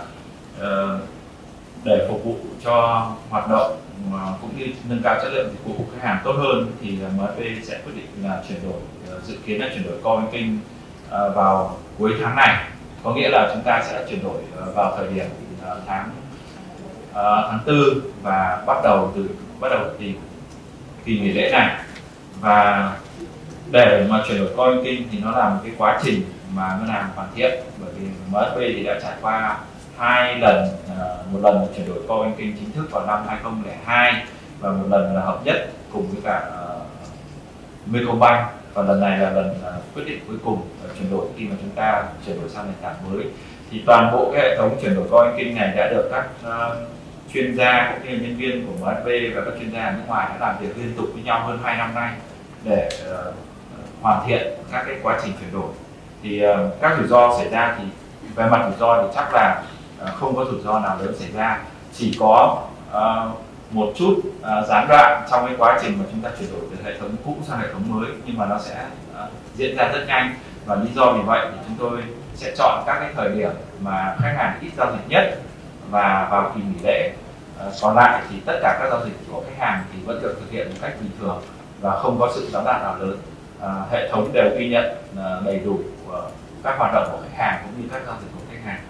để phục vụ cho hoạt động cũng như nâng cao chất lượng dịch vụ của khách hàng tốt hơn thì MSB sẽ quyết định là chuyển đổi, dự kiến là chuyển đổi co-banking vào cuối tháng này. Có nghĩa là chúng ta sẽ chuyển đổi vào thời điểm tháng 4 và bắt đầu từ kỳ nghỉ lễ này. Và để mà chuyển đổi co-banking thì nó là một cái quá trình mà ngân hàng hoàn thiện, bởi vì MSB thì đã trải qua 2 lần, một lần là chuyển đổi co-banking chính thức vào năm 2002 và một lần là hợp nhất cùng với cả Vietcombank, và lần này là lần quyết định cuối cùng chuyển đổi khi mà chúng ta chuyển đổi sang nền tảng mới. Thì toàn bộ cái hệ thống chuyển đổi co-banking này đã được các chuyên gia cũng như nhân viên của MSB và các chuyên gia ở nước ngoài đã làm việc liên tục với nhau hơn 2 năm nay để hoàn thiện các cái quá trình chuyển đổi. Thì các rủi ro xảy ra thì về mặt rủi ro thì chắc là không có rủi ro nào lớn xảy ra, chỉ có một chút gián đoạn trong cái quá trình mà chúng ta chuyển đổi từ hệ thống cũ sang hệ thống mới, nhưng mà nó sẽ diễn ra rất nhanh. Và lý do vì vậy thì chúng tôi sẽ chọn các cái thời điểm mà khách hàng ít giao dịch nhất và vào kỳ nghỉ lễ. Còn lại thì tất cả các giao dịch của khách hàng thì vẫn được thực hiện một cách bình thường và không có sự gián đoạn nào lớn. Hệ thống đều ghi nhận đầy đủ các hoạt động của khách hàng cũng như các giao dịch của khách hàng.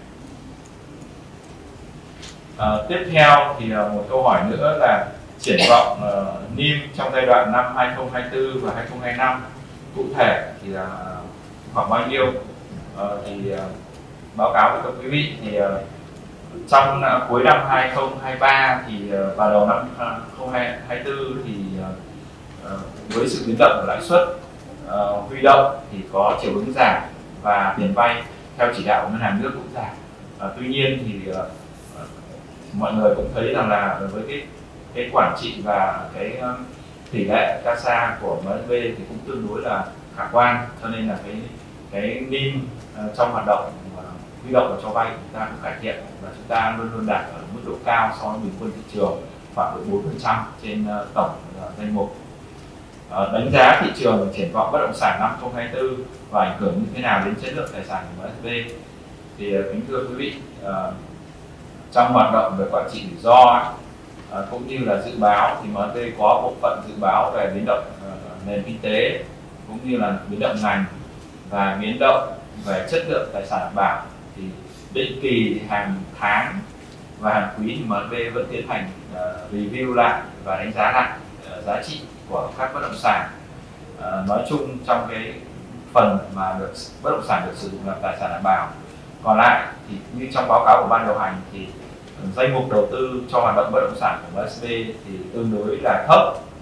Tiếp theo thì một câu hỏi nữa là triển vọng NIM trong giai đoạn năm 2024 và 2025 cụ thể thì là khoảng bao nhiêu. Thì báo cáo với các quý vị thì trong cuối năm 2023 thì vào đầu năm 2024 thì với sự biến động của lãi suất huy động thì có chiều hướng giảm và tiền vay theo chỉ đạo của ngân hàng nước cũng giảm. Tuy nhiên thì mọi người cũng thấy rằng là với cái quản trị và cái tỷ lệ CASA của MSB thì cũng tương đối là khả quan, cho nên là cái NIM trong hoạt động huy động và cho vay chúng ta cũng cải thiện và chúng ta luôn luôn đạt ở mức độ cao so với bình quân thị trường, khoảng độ 4% trên tổng danh mục. Đánh giá thị trường triển vọng bất động sản năm 2024 và ảnh hưởng như thế nào đến chất lượng tài sản của MSB thì kính thưa quý vị, trong hoạt động về quản trị rủi ro cũng như là dự báo thì MSB có bộ phận dự báo về biến động nền kinh tế cũng như là biến động ngành và biến động về chất lượng tài sản đảm bảo. Thì định kỳ hàng tháng và hàng quý thì MSB vẫn tiến hành review lại và đánh giá lại giá trị của các bất động sản. Nói chung trong cái phần mà bất động sản được sử dụng làm tài sản đảm bảo. Còn lại thì như trong báo cáo của ban điều hành thì danh mục đầu tư cho hoạt động bất động sản của MSB thì tương đối là thấp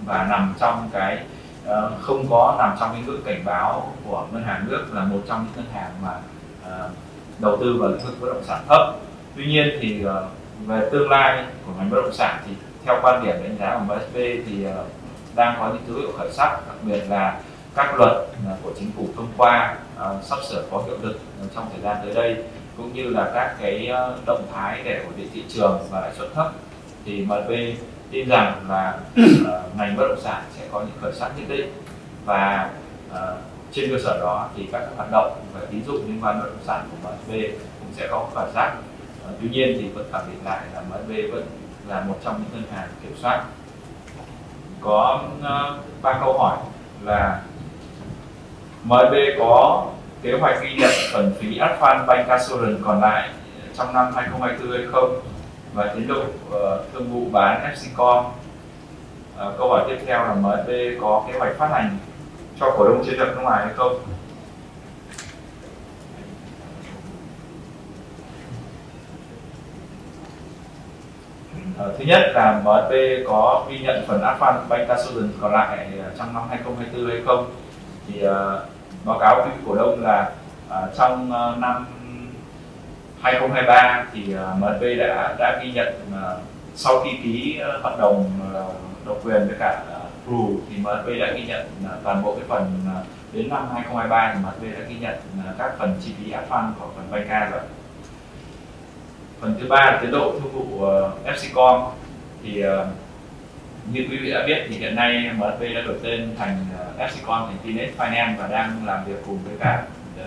và nằm trong cái không có nằm trong cái ngưỡng cảnh báo của ngân hàng nước là một trong những ngân hàng mà đầu tư vào lĩnh vực bất động sản thấp. Tuy nhiên thì về tương lai của ngành bất động sản thì theo quan điểm đánh giá của MSB thì đang có những dấu hiệu khởi sắc, đặc biệt là các luật của chính phủ thông qua sắp sửa có hiệu lực trong thời gian tới đây, cũng như là các cái động thái để ổn định thị trường và lãi suất thấp, thì MSB tin rằng là ngành bất động sản sẽ có những khởi sắc nhất định, và trên cơ sở đó thì các hoạt động về tín dụng liên quan bất động sản của MSB cũng sẽ có khởi sắc. Tuy nhiên thì vẫn khẳng định lại là MSB vẫn là một trong những ngân hàng kiểm soát. Có 3 câu hỏi là MSB có kế hoạch ghi nhận phần phí upfront bancassurance còn lại trong năm 2024 hay không, và tiến độ thương vụ bán FCCom. Câu hỏi tiếp theo là MSB có kế hoạch phát hành cho cổ đông chiến lược nước ngoài hay không. Thứ nhất là MSB có ghi nhận phần upfront bancassurance còn lại trong năm 2024 hay không. Thì báo cáo với cổ đông là trong năm 2023 thì MSB đã ghi nhận sau khi ký hợp đồng độc quyền với cả Pru thì MSB đã ghi nhận toàn bộ cái phần đến năm 2023 thì MSB đã ghi nhận các phần chi phí upfront của phần banca rồi. Phần thứ ba là tiến độ thương vụ FCCom. Thì như quý vị đã biết thì hiện nay MSB đã đổi tên thành FCCom thành Tinex Finance và đang làm việc cùng với cả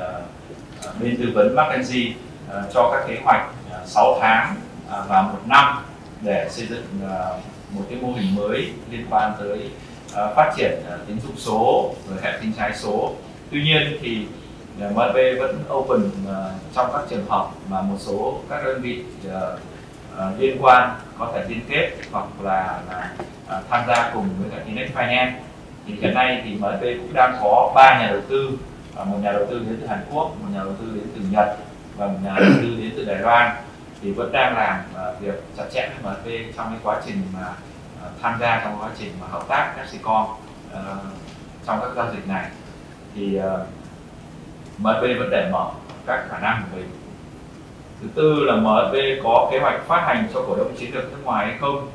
bên tư vấn McKinsey cho các kế hoạch 6 tháng và 1 năm để xây dựng một cái mô hình mới liên quan tới phát triển tín dụng số, rồi hệ sinh thái số. Tuy nhiên thì MSB vẫn open trong các trường hợp mà một số các đơn vị liên quan có thể liên kết hoặc là tham gia cùng với cả Tinex Finance. Thì hiện nay thì MSB cũng đang có 3 nhà đầu tư, một nhà đầu tư đến từ Hàn Quốc, một nhà đầu tư đến từ Nhật và một nhà đầu tư đến từ Đài Loan, thì vẫn đang làm việc chặt chẽ với MSB trong cái quá trình mà tham gia trong quá trình mà hợp tác FCCom trong các giao dịch này. Thì MSB vẫn để mở các khả năng của mình. Thứ tư là MSB có kế hoạch phát hành cho cổ đông chiến lược nước ngoài hay không.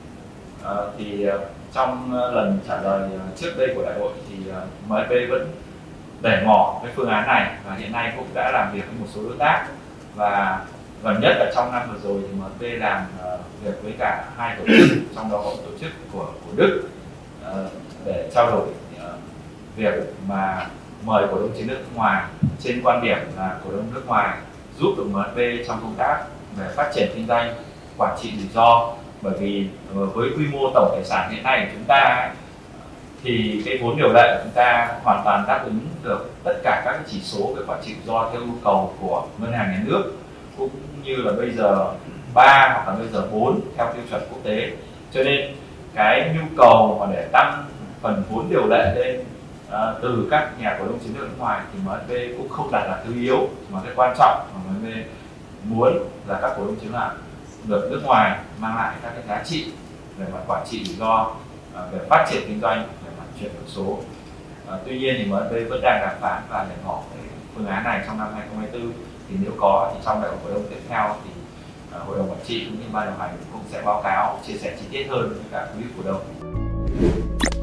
Thì trong lần trả lời trước đây của đại hội thì MSB vẫn để ngỏ cái phương án này, và hiện nay cũng đã làm việc với một số đối tác, và gần nhất là trong năm vừa rồi thì MSB làm việc với cả 2 tổ chức, trong đó có tổ chức của Đức để trao đổi việc mà mời cổ đông chiến lược nước ngoài trên quan điểm là cổ đông nước ngoài giúp được MSB trong công tác về phát triển kinh doanh, quản trị rủi ro. Bởi vì với quy mô tổng tài sản hiện nay của chúng ta thì cái vốn điều lệ của chúng ta hoàn toàn đáp ứng được tất cả các chỉ số về quản trị rủi ro theo yêu cầu của ngân hàng nhà nước, cũng như là bây giờ 3 hoặc là bây giờ 4 theo tiêu chuẩn quốc tế. Cho nên cái nhu cầu mà để tăng phần vốn điều lệ lên từ các nhà cổ đông chiến lược nước ngoài thì MSB cũng không đặt là thứ yếu, mà cái quan trọng mà MSB muốn là các cổ đông chiến lược nước ngoài mang lại các cái giá trị về mặt quản trị rủi ro, về phát triển kinh doanh, về mặt chuyển đổi số. Tuy nhiên thì MSB vẫn đang đàm phán và để ngỏ cái phương án này trong năm 2024. Thì nếu có thì trong đại hội cổ đông tiếp theo thì hội đồng quản trị cũng như ban điều hành cũng sẽ báo cáo chia sẻ chi tiết hơn với cả quý cổ đông.